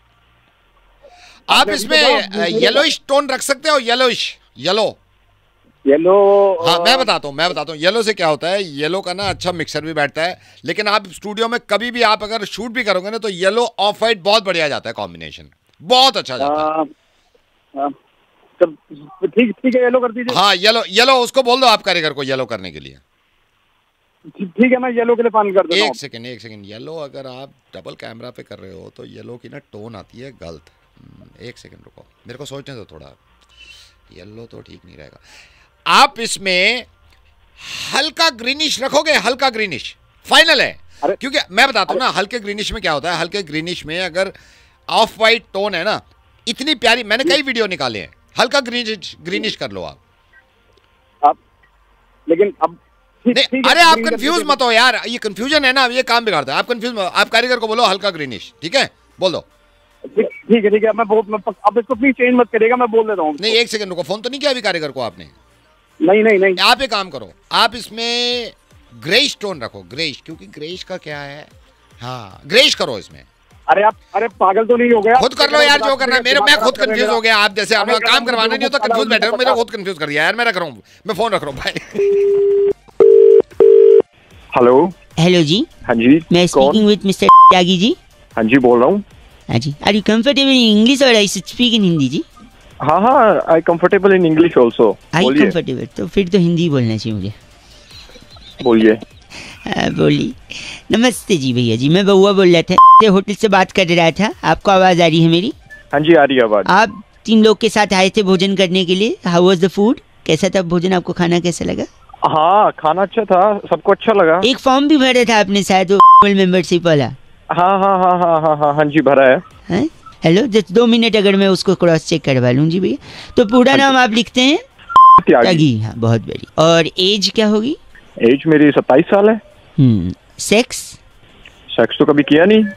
आप इसमें येलोइश टोन रख सकते हो, येलोइश, येलो येलो। हाँ मैं बताता हूँ मैं बताता हूँ येलो से क्या होता है। येलो का ना अच्छा मिक्सर भी बैठता है, लेकिन आप स्टूडियो में कभी भी आप अगर शूट भी करोगे ना तो येलो ऑफ वाइट बहुत बढ़िया जाता है, कॉम्बिनेशन बहुत अच्छा जाता है। ठीक ठीक है, येलो कर दीजिए। हाँ येलो येलो, उसको बोल दो आप कारीगर को येलो करने के लिए। ठीक है, मैं येलो के लिए फाइनल कर देता हूँ। एक सेकंड एक सेकंड येलो अगर आप डबल कैमरा पे कर रहे हो तो येलो की ना टोन आती है गलत। एक सेकंड रुको, मेरे को सोचने दो थोड़ा। येलो तो ठीक नहीं रहेगा। आप इसमें हल्का ग्रीनिश रखोगे, हल्का ग्रीनिश फाइनल है। क्योंकि मैं बताता हूँ ना, हल्के ग्रीनिश में क्या होता है, हल्के ग्रीनिश में अगर ऑफ वाइट टोन है ना, इतनी प्यारी, मैंने कई वीडियो निकाले हैं। हल्का ग्रीनिश ग्रीनिश कर लो आप। अब लेकिन अब नहीं, अरे आप कंफ्यूज मत हो यार, ये कंफ्यूजन है ना, ये काम बिगाड़ता है। आप कंफ्यूज मत, आप कारीगर को बोलो हल्का ग्रीनिश, ठीक है? बोल दो। ठीक है ठीक है, मैं अब इसको प्लीज चेंज मत करिएगा, मैं बोल देता हूँ। नहीं एक सेकंड रुको, फोन तो नहीं किया अभी कारीगर को आपने? नहीं नहीं नहीं। आप एक काम करो, आप इसमें ग्रेइश टोन रखो, ग्रेइश, क्योंकि ग्रेइश का क्या है, हाँ ग्रेइश करो इसमें। अरे आप अरे पागल तो नहीं हो गया? खुद कर लो यार जो करना है। मेरे मैं खुद कंफ्यूज हो गया, आप जैसे अपना काम करवाना नहीं होता कंफ्यूज बैठे हो, मेरा खुद कंफ्यूज कर दिया यार। मैं रख रहा हूँ, मैं फोन रख रहा हूँ भाई। हेलो हेलो जी। हाँ जी, मैं speaking with mister Tyagi ji. हाँ जी बोल रहा हूँ। हाँ जी, are you comfortable in English और I should speak in Hindi जी? हाँ हाँ, I comfortable in English also. I comfortable, तो फिर तो हिंदी बोलना चाहिए मुझे। बोलिए। बोलिए। नमस्ते जी भैया जी, मैं बउआ बोल रहा था, होटल से बात कर रहा था। आपको आवाज आ रही है मेरी? हाँ जी आ रही है आवाज। आप तीन लोग के साथ आए थे भोजन करने के लिए। How was the food? कैसा था भोजन? आपको खाना कैसा लगा? हाँ खाना अच्छा था, सबको अच्छा लगा। एक फॉर्म भी भरा था आपने शायद, मेंबरशिप वाला। हाँ हाँ हाँ हाँ हाँ हाँ हाँ जी भरा है। हैं? हेलो, जस्ट दो मिनट अगर मैं उसको क्रॉस चेक करवा लूँ जी भैया। तो पूरा नाम आप लिखते हैं? त्यागी। हाँ बहुत बढ़िया। और एज क्या होगी? एज मेरी सत्ताईस साल है। हम्म। सेक्स? सेक्स तो कभी किया नहीं।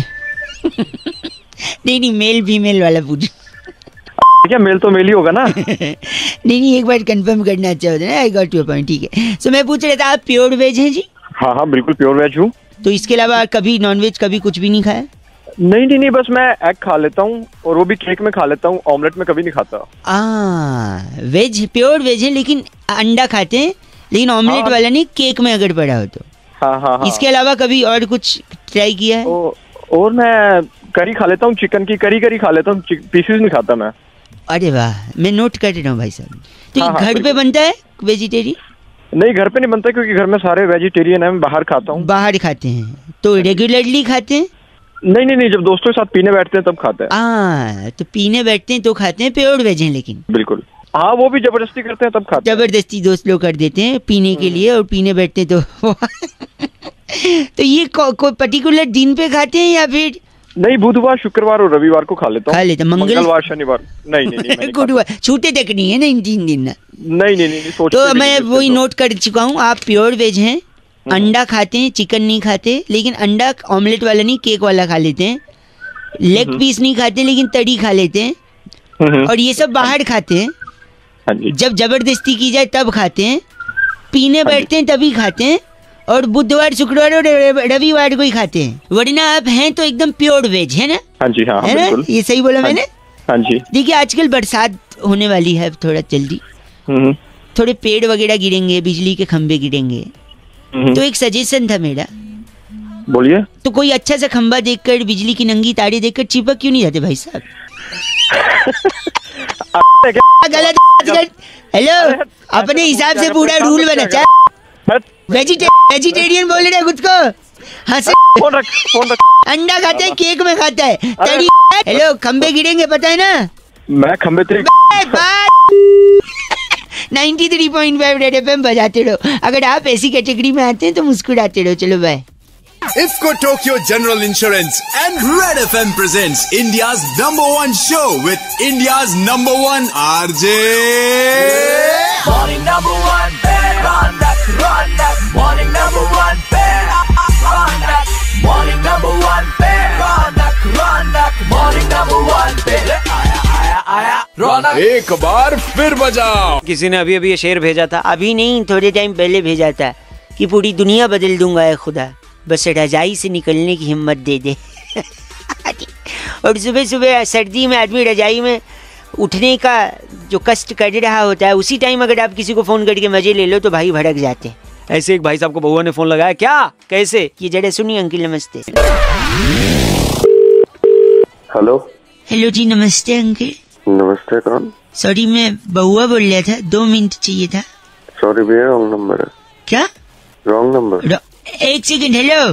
नहीं नहीं, मेल फीमेल वाला पूछ। क्या मेल तो मेल ही होगा ना। नहीं नहीं, एक बार कंफर्म करना अच्छा होता है ना। आई गॉट योर पॉइंट, ठीक है। सो मैं पूछ रहा था, आप प्योर वेज हैं जी? हाँ हाँ बिल्कुल प्योर वेज हूँ। तो इसके अलावा कभी नॉनवेज कभी कुछ भी नहीं खाया? नहीं नहीं नहीं, बस मैं एग खा लेता हूँ और वो भी केक में खा लेता हूँ, ऑमलेट में कभी नहीं खाता। आ, वेज प्योर वेज है, लेकिन अंडा खाते हैं, लेकिन ऑमलेट हाँ, वाला नहीं, केक में अगर पड़ा हो तो। हाँ हाँ हाँ। इसके अलावा कभी और कुछ ट्राई किया है? ओ, और मैं करी खा लेता हूँ, चिकन की करी करी खा लेता हूँ, पीसेस नहीं खाता मैं। अरे वाह, मैं नोट कर रहा हूँ भाई साहब। तो हाँ, घर हाँ, पे बनता है वेजिटेरियन? नहीं घर पे नहीं बनता, क्योंकि घर में सारे वेजिटेरियन है, मैं बाहर खाता हूँ। बाहर खाते हैं तो रेगुलरली खाते हैं? नहीं नहीं नहीं, जब दोस्तों के साथ पीने बैठते हैं तब खाते हैं। हाँ, तो पीने बैठते हैं तो खाते हैं, प्योर वेज हैं लेकिन। बिल्कुल हाँ, वो भी जबरदस्ती करते हैं तब खाते हैं। जबरदस्ती दोस्त लोग कर देते हैं पीने के लिए, और पीने बैठते हैं तो तो ये को, कोई पर्टिकुलर दिन पे खाते हैं या फिर? नहीं, बुधवार शुक्रवार और रविवार को खा लेता हूँ। खा लेते, मंगलवार शनिवार नहीं नहीं नहीं। गुरुवार छूटे तक नहीं है ना इन तीन दिन ना? नहीं नहीं नहीं, सोचते तो मैं वही नोट कर चुका हूँ, आप प्योर वेज हैं, अंडा खाते हैं, चिकन नहीं खाते, लेकिन अंडा ऑमलेट वाला नहीं केक वाला खा लेते हैं, लेग पीस नहीं खाते लेकिन तड़ी खा लेते हैं, और ये सब बाहर खाते हैं, जब जबरदस्ती की जाए तब खाते हैं, पीने बैठते हैं तभी खाते हैं, और बुधवार शुक्रवार और रविवार को ही खाते हैं, वरना आप हैं तो एकदम प्योर वेज है ना? हाँ जी हाँ, है ना? ये सही बोला मैंने? हाँ जी। देखिए आजकल बरसात होने वाली है थोड़ा जल्दी, थोड़े पेड़ वगैरह गिरेंगे, बिजली के खंभे गिरेंगे, तो एक सजेशन था मेरा। बोलिए। तो कोई अच्छा सा खंभा देखकर, बिजली की नंगी तारे देखकर चिपक क्यों नहीं जाते भाई साहब? गलत। हेलो, अपने हिसाब से पूरा रूल बना। वेजिटेरियन बोल रहे खुद को, हंसे फोन रख फोन रख। अंडा खाता है, केक में खाता है, तड़ी। हेलो, खंबे गिरेंगे पता है ना? मैं खंबे तेरे ninety three point five Red FM बजाते रहो। अगर आप ऐसी कैटेगरी में आते हैं तो मुस्कुराते रहो। चलो bye. Ifco Tokyo General Insurance and Red F M presents India's number one show with India's number one R J. Morning number one, bear on that, run that. Morning number one, bear on that. Morning number one, bear on that, run that. Morning number one, bear. आया आया आया रौनक एक बार फिर बजाओ। किसी ने अभी अभी ये शेर भेजा था, अभी नहीं थोड़े टाइम पहले भेजा था कि पूरी दुनिया बदल दूंगा है खुदा, बस रजाई से निकलने की हिम्मत दे दे। और सुबह सुबह सर्दी में आदमी रजाई में उठने का जो कष्ट कर रहा होता है, उसी टाइम अगर आप किसी को फोन करके मजे ले लो तो भाई भड़क जाते हैं। ऐसे एक भाई साहब को बउआ ने फोन लगाया। क्या, कैसे? ये जरा सुनिए अंकल। नमस्ते। हेलो। हेलो जी, नमस्ते अंकल। नमस्ते, कौन? सॉरी, मैं बउआ बोल रहा था, दो मिनट चाहिए था। सॉरी भैया, रॉन्ग नंबर है। क्या? Wrong number. एक सेकंड। हेलो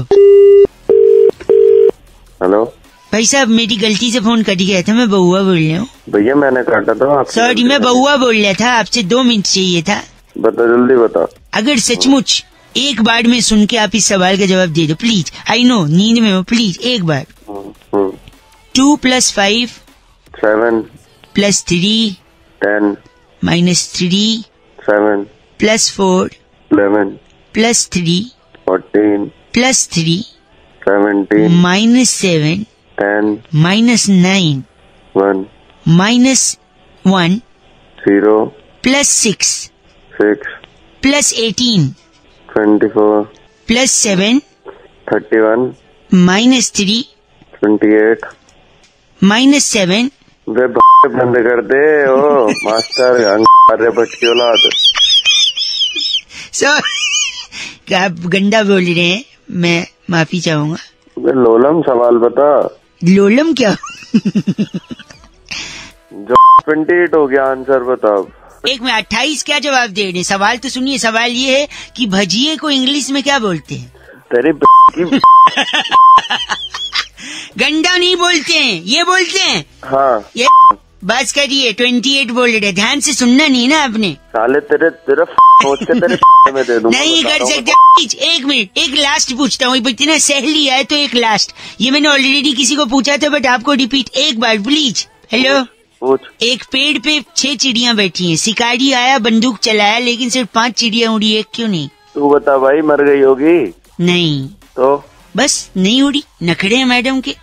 हेलो भाई साहब, मेरी गलती से फोन कट गया था, मैं बउआ बोल रहा हूँ। भैया मैंने काटा था आप। सॉरी, मैं बउआ बोल रहा था, आपसे दो मिनट चाहिए था। बता, जल्दी बता। अगर सचमुच एक बार में सुन के आप इस सवाल का जवाब दे दो प्लीज। आई नो नींद में हो, प्लीज एक बार। Two plus five seven plus three ten minus three seven plus four eleven plus three fourteen plus three seventeen minus seven ten minus nine one minus one zero plus six six plus eighteen twenty four plus seven thirty one minus three twenty eight minus seven वे बंद कर दे ओ मास्टर अरे भटकी औलाद। सो क्या आप गंदा बोल रहे हैं, मैं माफी चाहूंगा। लोलम सवाल बता। लोलम क्या? जो ट्वेंटी एट हो गया, आंसर बताओ। एक में अट्ठाईस क्या जवाब दे रहे हैं? सवाल तो सुनिए, सवाल ये है कि भजिए को इंग्लिश में क्या बोलते हैं? तेरी गंदा नहीं बोलते हैं, ये बोलते हैं। हाँ ये बस करिए, ट्वेंटी एट बोल रहे, ध्यान से सुनना नहीं ना आपने। साले तेरे तेरे सोच के तेरे में दे दूंगा। नहीं कर सकते। एक मिनट, एक लास्ट पूछता हूँ, इतना सहेली है तो एक लास्ट। ये मैंने ऑलरेडी किसी को पूछा था बट आपको रिपीट एक बार प्लीज। हेलो, पूछ। एक पेड़ पे छह चिड़िया बैठी हैं, शिकारी आया, बंदूक चलाया, लेकिन सिर्फ पांच चिड़िया उड़ी, एक क्यों नहीं? तू बता भाई, मर गई होगी? नहीं तो बस नहीं उड़ी, नखड़े हैं मैडम के।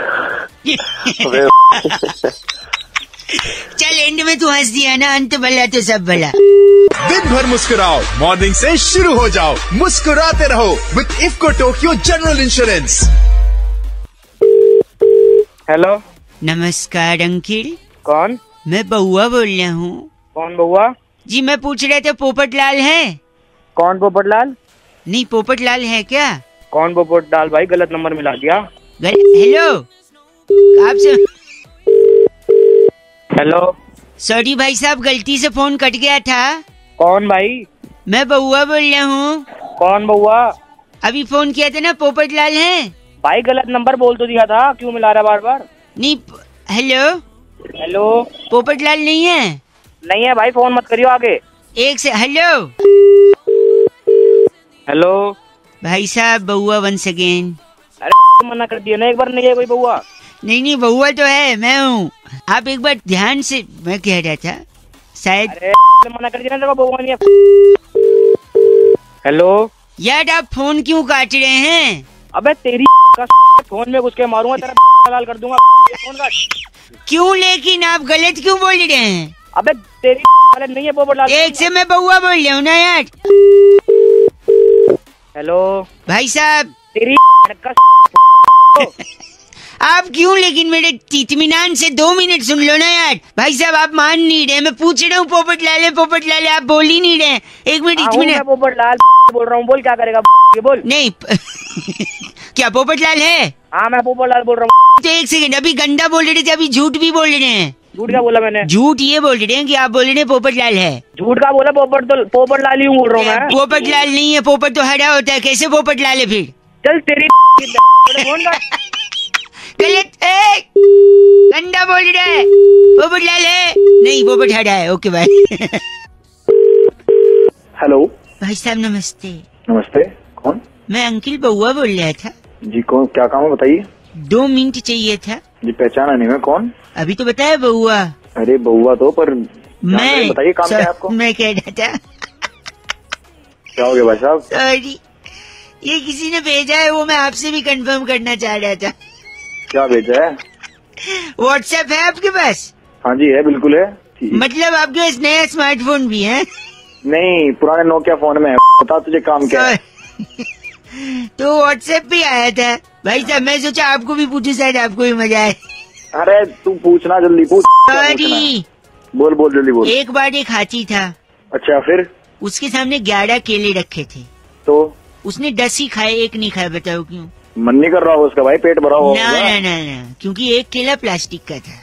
चल एंड में तू हंस दिया ना, अंत भला तो सब भला। दिन भर मुस्कुराओ, मॉर्निंग से शुरू हो जाओ, मुस्कुराते रहो with IFFCO Tokio general insurance. Hello, नमस्कार अंकिल। कौन? मैं बउआ बोल रहा हूँ। कौन बउआ? जी मैं पूछ रहा था पोपट लाल है? कौन पोपट लाल? नहीं, पोपट लाल है क्या? कौन पोपट लाल? भाई गलत नंबर मिला दिया। हेलो, आपसे। हेलो, सॉरी भाई साहब, गलती से फोन कट गया था। कौन भाई? मैं बउआ बोल रहा हूँ। कौन बउआ? अभी फोन किया था ना, पोपट लाल है? भाई गलत नंबर बोल तो दिया था, क्यों मिला रहा बार बार? नहीं। हेलो हेलो, पोपट लाल नहीं है? नहीं है भाई, फोन मत करियो आगे। एक से। हेलो हेलो भाई साहब, बउआ वंस अगेन। अरे मना कर दिया ना एक बार, नहीं है कोई बउआ। नहीं नहीं, बउआ तो है, मैं हूँ। आप एक बार ध्यान से, मैं कह रहा था शायद। अरे मना कर दिया ना, बउआ नहीं है। हेलो यार, आप फोन क्यों काट रहे हैं? अबे तेरी का फोन में घुस के मारूंगा, तेरा लाल कर दूंगा। फोन काट। क्यों? लेकिन आप गलत क्यों बोल रहे हैं? अबे तेरी गलत नहीं है पोपट लाल। एक से मैं बउआ बोल रहा हूँ ना यार। हेलो भाई साहब, तेरी आप क्यों? लेकिन मेरे इत्मीनान से दो मिनट सुन लो ना यार। भाई साहब, आप मान नहीं रहे, मैं पूछ रहा हूँ पोपट लाल है, पोपट लाल है, आप बोल ही नहीं रहे। एक मिनट इत्मीनान। पोपट लाल बोल रहा हूँ, बोल क्या करेगा? ये बोल। नहीं क्या पोपट लाल है? हाँ मैं पोपट लाल बोल रहा हूँ। तो एक सेकंड, अभी गंदा बोल रहे थे, अभी झूठ भी बोल रहे हैं। झूठ क्या बोला मैंने? झूठ ये बोल रहे हैं कि आप बोल रहे हैं पोपट लाल है। झूठ का बोला? पोपट तो पोपट लाल ही बोल रहा हूँ मैं। पोपट लाल नहीं है, पोपट तो हरा होता है। कैसे पोपट लाल है फिर? चल तेरी फोन का गलत है, गंदा बोल रहा है। पोपट लाल है नहीं, पोपट हटा है। Okay bye. हेलो भाई साहब नमस्ते। नमस्ते, कौन? मैं अंकिल बउआ बोल रहा था जी। कौन, क्या काम है बताइए? दो मिनट चाहिए था जी। पहचाना नहीं मैं, कौन? अभी तो बताया बउआ। अरे बउआ तो, पर मैं बताइए काम क्या है आपको? मैं कह रहा था क्या हो गया भाई साहब? सॉरी, ये किसी ने भेजा है, वो मैं आपसे भी कंफर्म करना चाह रहा था। क्या भेजा है? व्हाट्सएप है आपके पास? हाँ जी है, बिल्कुल है। मतलब आपके पास नया स्मार्टफोन भी है? नहीं, पुराने नोकिया फोन में है। बता तुझे काम क्या है? तो व्हाट्सएप पे आया था भाई साहब, मैं सोचा आपको भी पूछूं, शायद आपको भी मजा आए। अरे तू पूछना, जल्दी पूछ। सॉरी, बोल बोल जल्दी बोल। एक बार एक हाथी था। अच्छा, फिर? उसके सामने ग्यारह केले रखे थे, तो उसने दस ही खाए, एक नहीं खाया। बताओ क्यों? मन नहीं कर रहा हो उसका भाई, पेट भरा हो? ना ना ना ना, क्योंकि एक केला प्लास्टिक का था।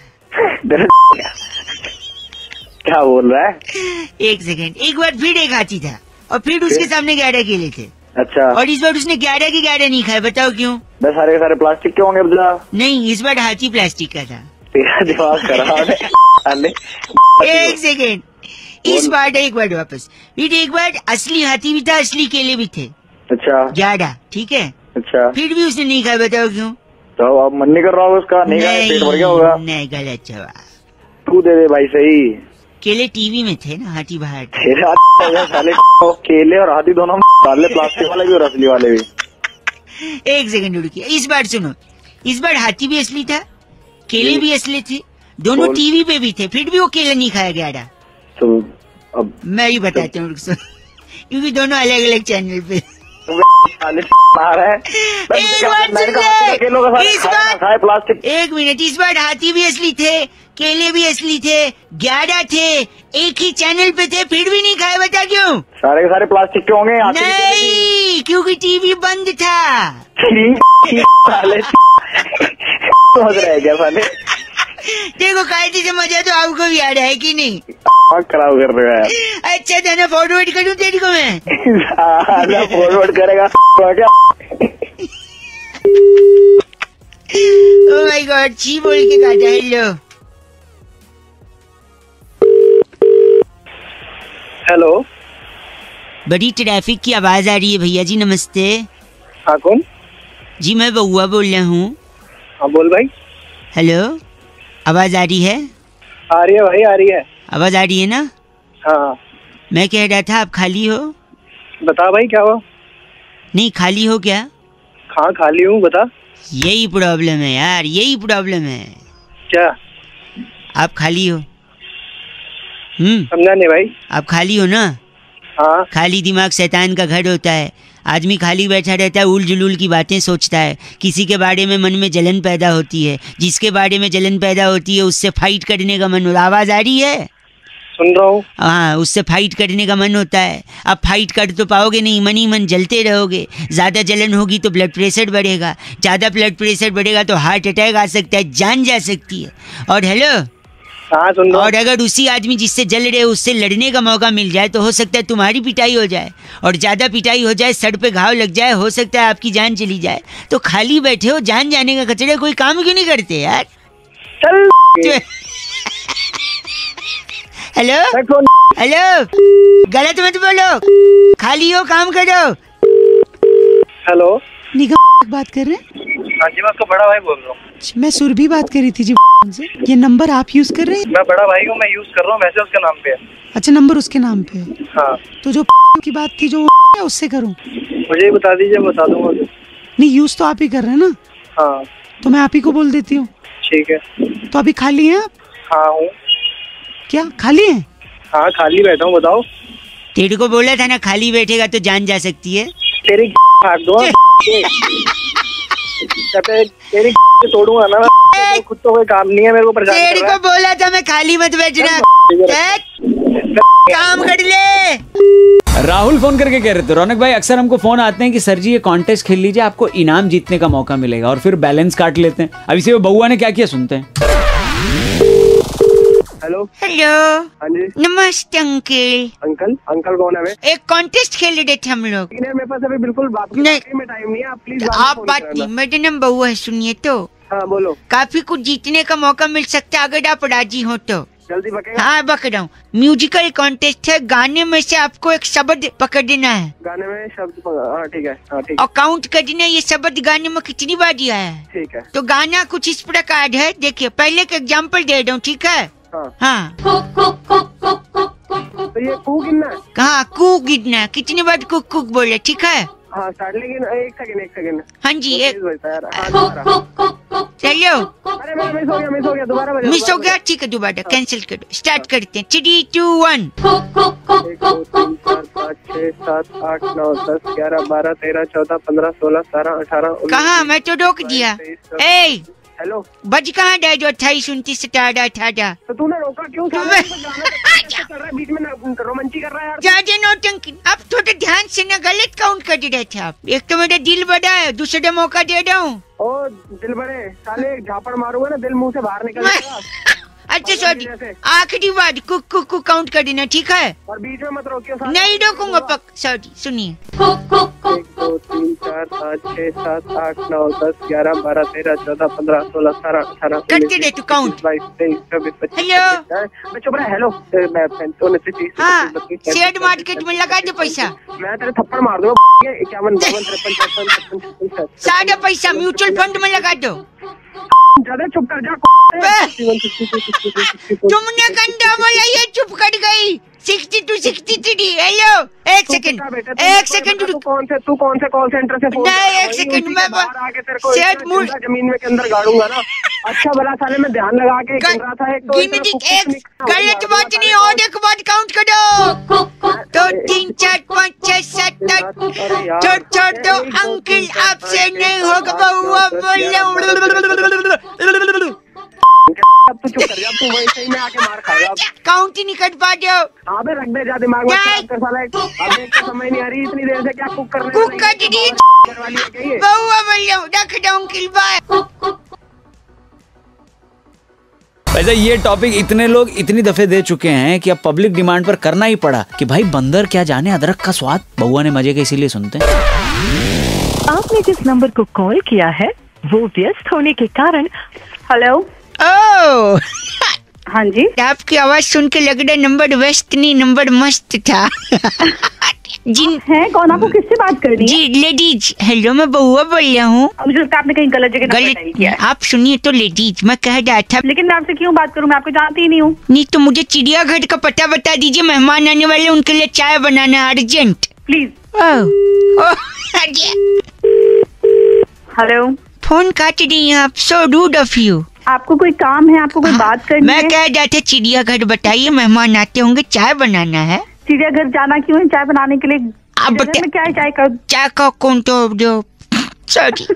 क्या बोल रहा है? एक सेकंड, एक बार फिर एक हाथी था और फिर उसके सामने ग्यारह केले थे। अच्छा, और इस बार उसने ग्यारह के ग्यारह नहीं खाए। बताओ क्यों? बस सारे के सारे प्लास्टिक के होंगे? नहीं, इस बार हाथी प्लास्टिक का था। तेरा दिमाग खराब है। एक सेकेंड, इस बार एक बार वापस, फिर एक बार असली हाथी भी था, असली केले भी थे। अच्छा, ग्यारह, ठीक है। अच्छा, फिर भी उसने नहीं खाया। बताओ क्यों? तो अब मन नहीं कर रहा होगा उसका? नहीं खाया, पेट भर गया होगा। नहीं, गलत जवाब। तू दे दे भाई सही। केले टीवी में थे ना, हाथी बाहर थे। तेरा साले केले और हाथी दोनों डाले, प्लास्टिक वाले भी और असली वाले भी। एक सेकंड रुकिए, इस बार सुनो, इस बार हाथी भी असली था, केले भी असली थे, दोनों टीवी पे भी थे, फिर भी वो केला नहीं खाया गया था। तो अब मैं ही बताता हूँ, क्योंकि दोनों अलग अलग चैनल पे। प्लास्टिक। एक मिनट, इस बार हाथी भी असली थे, केले भी असली थे, ग्यारह थे, एक ही चैनल पे थे, फिर भी नहीं खाए। बता क्यों? सारे के सारे प्लास्टिक के होंगे? नहीं, क्योंकि टीवी बंद था। समझ रहे क्या साले? देखो कायदे से मजा तो आपको भी आ रहा है कि नहीं? खराब कर रहे हैं। अच्छा था ना, फॉरवर्ड करूँ तेरी को मैं? फॉरवर्ड करेगा ओह माय गॉड, छी बोल के काटा। हेलो हेलो, बड़ी ट्रैफिक की आवाज आ रही है भैया जी। नमस्ते। हाँ कौन? जी मैं बउआ बोल रहा हूँ। हाँ बोल भाई। हेलो, आवाज आ रही है? आ रही है भाई, आ रही है। आवाज आ रही है ना? हाँ। मैं कह रहा था, आप खाली हो? बता भाई, क्या हुआ? नहीं, खाली हो क्या? हाँ खाली हूँ, बता। यही प्रॉब्लम है यार, यही प्रॉब्लम है। क्या? आप खाली हो? हम्म, समझा नहीं भाई। आप खाली हो ना? हाँ। खाली दिमाग शैतान का घर होता है। आदमी खाली बैठा रहता है, उल जुलूल की बातें सोचता है, किसी के बारे में मन में जलन पैदा होती है, जिसके बारे में जलन पैदा होती है उससे फाइट करने का मन होता है। आवाज आ रही है? सुन रहा हूँ। हाँ, उससे फाइट करने का मन होता है। अब फाइट कर तो पाओगे नहीं, मन ही मन जलते रहोगे। ज्यादा जलन होगी तो ब्लड प्रेशर बढ़ेगा, ज्यादा ब्लड प्रेशर बढ़ेगा तो हार्ट अटैक आ सकता है, जान जा सकती है। और हेलो, हाँ सुन रहा हूँ। और अगर उसी आदमी जिससे जल रहे हो उससे लड़ने का मौका मिल जाए तो हो सकता है तुम्हारी पिटाई हो जाए, और ज्यादा पिटाई हो जाए, सर पे घाव लग जाए, हो सकता है आपकी जान चली जाए। तो खाली बैठे हो, जान जाने का कचड़े, कोई काम क्यों नहीं करते यार? चल। हेलो हेलो, गलत मत बोलो, खाली हो काम करो। हेलो, निगम बात कर रहे हैं? हाँ जी, मैं उसका बड़ा भाई बोल रहा हूँ। मैं सुरभि बात कर रही थी जी से। ये नंबर आप यूज कर रहे हैं? मैं बड़ा भाई हूँ, मैं यूज कर रहा हूँ, वैसे उसके नाम पे है। अच्छा, नंबर उसके नाम पे है। हाँ। तो जो की बात थी जो उससे करूँ? मुझे ही बता दीजिए, मैं बता दूंगा। नहीं, यूज तो आप ही कर रहे हैं ना? हाँ। तो मैं आप ही को बोल देती हूँ। ठीक है। तो अभी खाली हैं आप? हाँ हूँ। क्या खाली हैं? हाँ खाली बैठा हूँ, बताओ। तेरे को बोला था ना, खाली बैठेगा तो जान जा सकती है। तेरी फाड़ दो, तेरी तोड़ूंगा ना मैं, खुद तो कोई काम नहीं है मेरे को परेशान कर रहा है। तेरे को बोला था मैं, खाली मत बैठना, काम कर ले। राहुल फोन करके कह रहे थे, रौनक भाई अक्सर हमको फोन आते हैं कि सर जी ये कॉन्टेस्ट खेल लीजिए, आपको इनाम जीतने का मौका मिलेगा, और फिर बैलेंस काट लेते हैं। अभी से वो बउआ ने क्या किया सुनते हैं। Hello hello. हाँ जी। नमस्ते अंकल। अंकल अंकल कौन है वे? एक कॉन्टेस्ट खेल रहे थे हम लोग। मेरे पास अभी बिल्कुल बात नहीं में टाइम नहीं है, आप प्लीज आप बात नहीं, मेरा नाम बउआ है, सुनिए तो। हाँ बोलो। काफी कुछ जीतने का मौका मिल सकता है अगर आप राजी हो तो। जल्दी बकेगा। हाँ बक रहा हूँ। म्यूजिकल कॉन्टेस्ट है, गाने में से आपको एक शब्द पकड़ना है। गाने में शब्द पकड़- हाँ ठीक है, हाँ ठीक है। और काउंट करना ये शब्द गाने में कितनी बार दिया है। ठीक है। तो गाना कुछ इस प्रकार है, देखिए पहले का एग्जाम्पल दे रहा हूँ, ठीक है। हाँ। हाँ तो ये कू गिनना है। कहाँ कू गिनना है, कितनी बार कुक कुक बोले, ठीक है। हाँ स्टार्ट, लेकिन एक सेकंड एक सेकंड। हाँ जी एक चलो। अरे मैं मिस हो गया मिस हो गया दोबारा बजाओ। मिस हो गया, ठीक है दोबारा कैंसिल कर दो। स्टार्ट करते हैं, थ्री टू वन। एक दो तीन चार पाँच छः सात आठ नौ दस ग्यारह बारह तेरह चौदह पंद्रह सोलह सत्रह अठारह। कहाँ, मैं तो रोक दिया। ए हेलो बज कहाँ डाय जो अट्ठाईस उनतीस अठारह अठारह। तो तूने रोका क्यों? चल रहा है बीच में रोमांची कर रहा है यार। ज्यादा नौटंकी, अब थोड़ा ध्यान से ना, गलत काउंट कर रहे थे आप। एक तो मेरा दिल बड़ा है, दूसरे मौका दे रहा हूँ। ओ दिल बड़े साले, झापड़ मारूंगा ना दिल मुंह से बाहर निकल जाएगा। अच्छा सॉरी, आखिरी बार कुक कुक कुक काउंट कर देना, ठीक है। और बीच में मत रोकियो। नहीं रोकूंगा पक, सॉरी सुनिए। एक दो तीन चार पाँच छः सात आठ नौ दस ग्यारह बारह तेरह चौदह पंद्रह सोलह सत्रह अठारह करते रहे तू काउंट। बाईस तेईस चौबीस पच्चीस। हेलो चुप रहा। हेलो हाँ, शेयर मार्केट में लगा दे पैसा। मैं तेरे थप्पड़ मार दूंगा। इक्यावन बावन तिरपन चौपन पचपन छप्पन सारा पैसा म्यूचुअल फंड में लगा दो। ज्यादा चुप कर जा। तुमने गंदा बोला, ये चुप कर गई। Sixty two sixty three. Hello एक सेकंड एक सेकंड। तू कौन से तू कौन से कॉल सेंटर से फोन? नहीं एक सेकंड, मैं आके तेरे को जमीन में के अंदर गाड़ूंगा ना। अच्छा भला साले में ध्यान लगा के गिन रहा था। एक तो एक गलत बात नहीं, और एक बात काउंट करो। दो तीन चार पाँच छह सात आठ। छोड़ छोड़ दो अंकल, आपसे नहीं होगा बउआ बोलो। अब तू चुप कर जा, तू वही सही में आके मार खाएगा। काउंट ही नहीं कर पा दो। हाँ बे रख दे जा दिमाग में। साला अब एक तो समझ नहीं आ रही इतनी देर से क्या कुक करने कुक कर दी बउआ बोलो। रख दो अंकल, बाय। वैसे ये टॉपिक इतने लोग इतनी दफे दे चुके हैं कि अब पब्लिक डिमांड पर करना ही पड़ा कि भाई बंदर क्या जाने अदरक का स्वाद। बउआ ने मजे के इसीलिए सुनते हैं। आपने जिस नंबर को कॉल किया है वो व्यस्त होने के कारण। हेलो। ओह हाँ जी। आपकी आवाज सुन के लग रहा है नंबर व्यस्त नहीं, नंबर मस्त था। जिन है कौन, आपको किससे बात करनी है? जी लेडीज। हेलो मैं बउआ बोल रहा हूँ। मुझे लगता है आपने कहीं गलत जगह गलत किया। आप सुनिए तो लेडीज, मैं कह रहा था। लेकिन मैं आपसे क्यों बात करूँ, मैं आपको जानती ही नहीं हूँ। नहीं तो मुझे चिड़ियाघर का पता बता दीजिए, मेहमान आने वाले, उनके लिए चाय बनाना है अर्जेंट प्लीज। हेलो। फोन काट रही हैं आप, सो रूड ऑफ यू। आपको कोई काम है, आपको कोई हाँ, बात करनी मैं है? मैं कह रहा था चिड़ियाघर बताइए, मेहमान आते होंगे, चाय बनाना है। चिड़ियाघर जाना क्यों है? चाय बनाने के लिए। आप बता क्या है चाय का? चाय का कौन तो जो सॉरी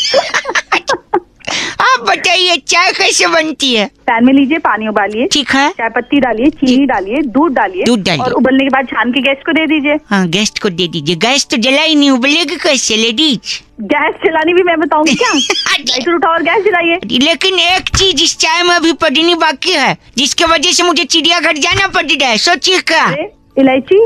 आप बताइए चाय कैसे बनती है? पैन में लीजिए, पानी उबालिए, ठीक है, चाय पत्ती डालिए, चीनी डालिए, दूध डालिए, दूध डालिए और उबलने के बाद छान के गेस्ट को दे दीजिए। हाँ गेस्ट को दे दीजिए। गैस तो जला ही नहीं, उबलेगी कैसे लेडीज? गैस जलानी भी मैं बताऊंगी क्या? इधर उठाओ और गैस जलाइए। लेकिन एक चीज इस चाय में अभी पड़नी बाकी है, जिसके वजह से मुझे चिड़ियाघर जाना पड़ रहा है। सोचिए क्या? इलायची।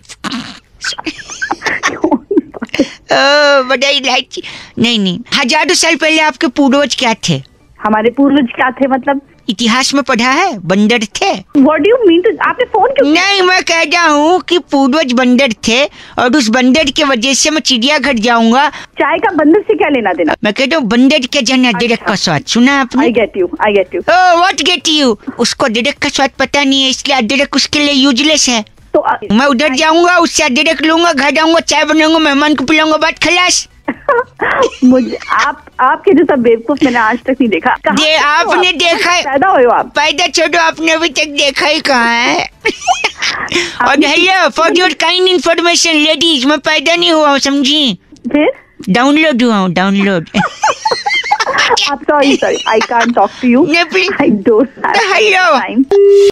बड़ा इलायची नहीं नहीं। हजारों साल पहले आपके पूर्वज क्या थे? हमारे पूर्वज क्या थे मतलब? इतिहास में पढ़ा है, बंदर थे। What do you mean? आपने फोन क्यों? नहीं मैं कह रहा हूँ कि पूर्वज बंदर थे और उस बंदर की वजह से मैं चिड़ियाघर जाऊंगा। चाय का बंदर से क्या लेना देना? मैं कहता हूँ बंदर के जन अदरक का स्वाद सुना आपने? I get you, I get you. Oh, what get you? उसको अदरक का स्वाद पता नहीं है, इसलिए अदरक उसके लिए यूजलेस है। तो आ, मैं उधर जाऊंगा, उससे अदरक लूंगा, घर जाऊंगा, चाय बनाऊंगा, मेहमान को पिलाऊंगा, बात खलास। मुझे आप आपके जैसा बेवकूफ मैंने आज तक नहीं देखा। ये आपने देखा है? पैदा हुए हो आप? पैदा छोड़ो, आपने अभी तक देखा ही कहाँ है? और hello for your kind information ladies, मैं पैदा नहीं हुआ हूँ समझी? फिर डाउनलोड हुआ हूँ, download. I'm sorry, sorry. I can't talk to you. No, please. I don't have Hello. time.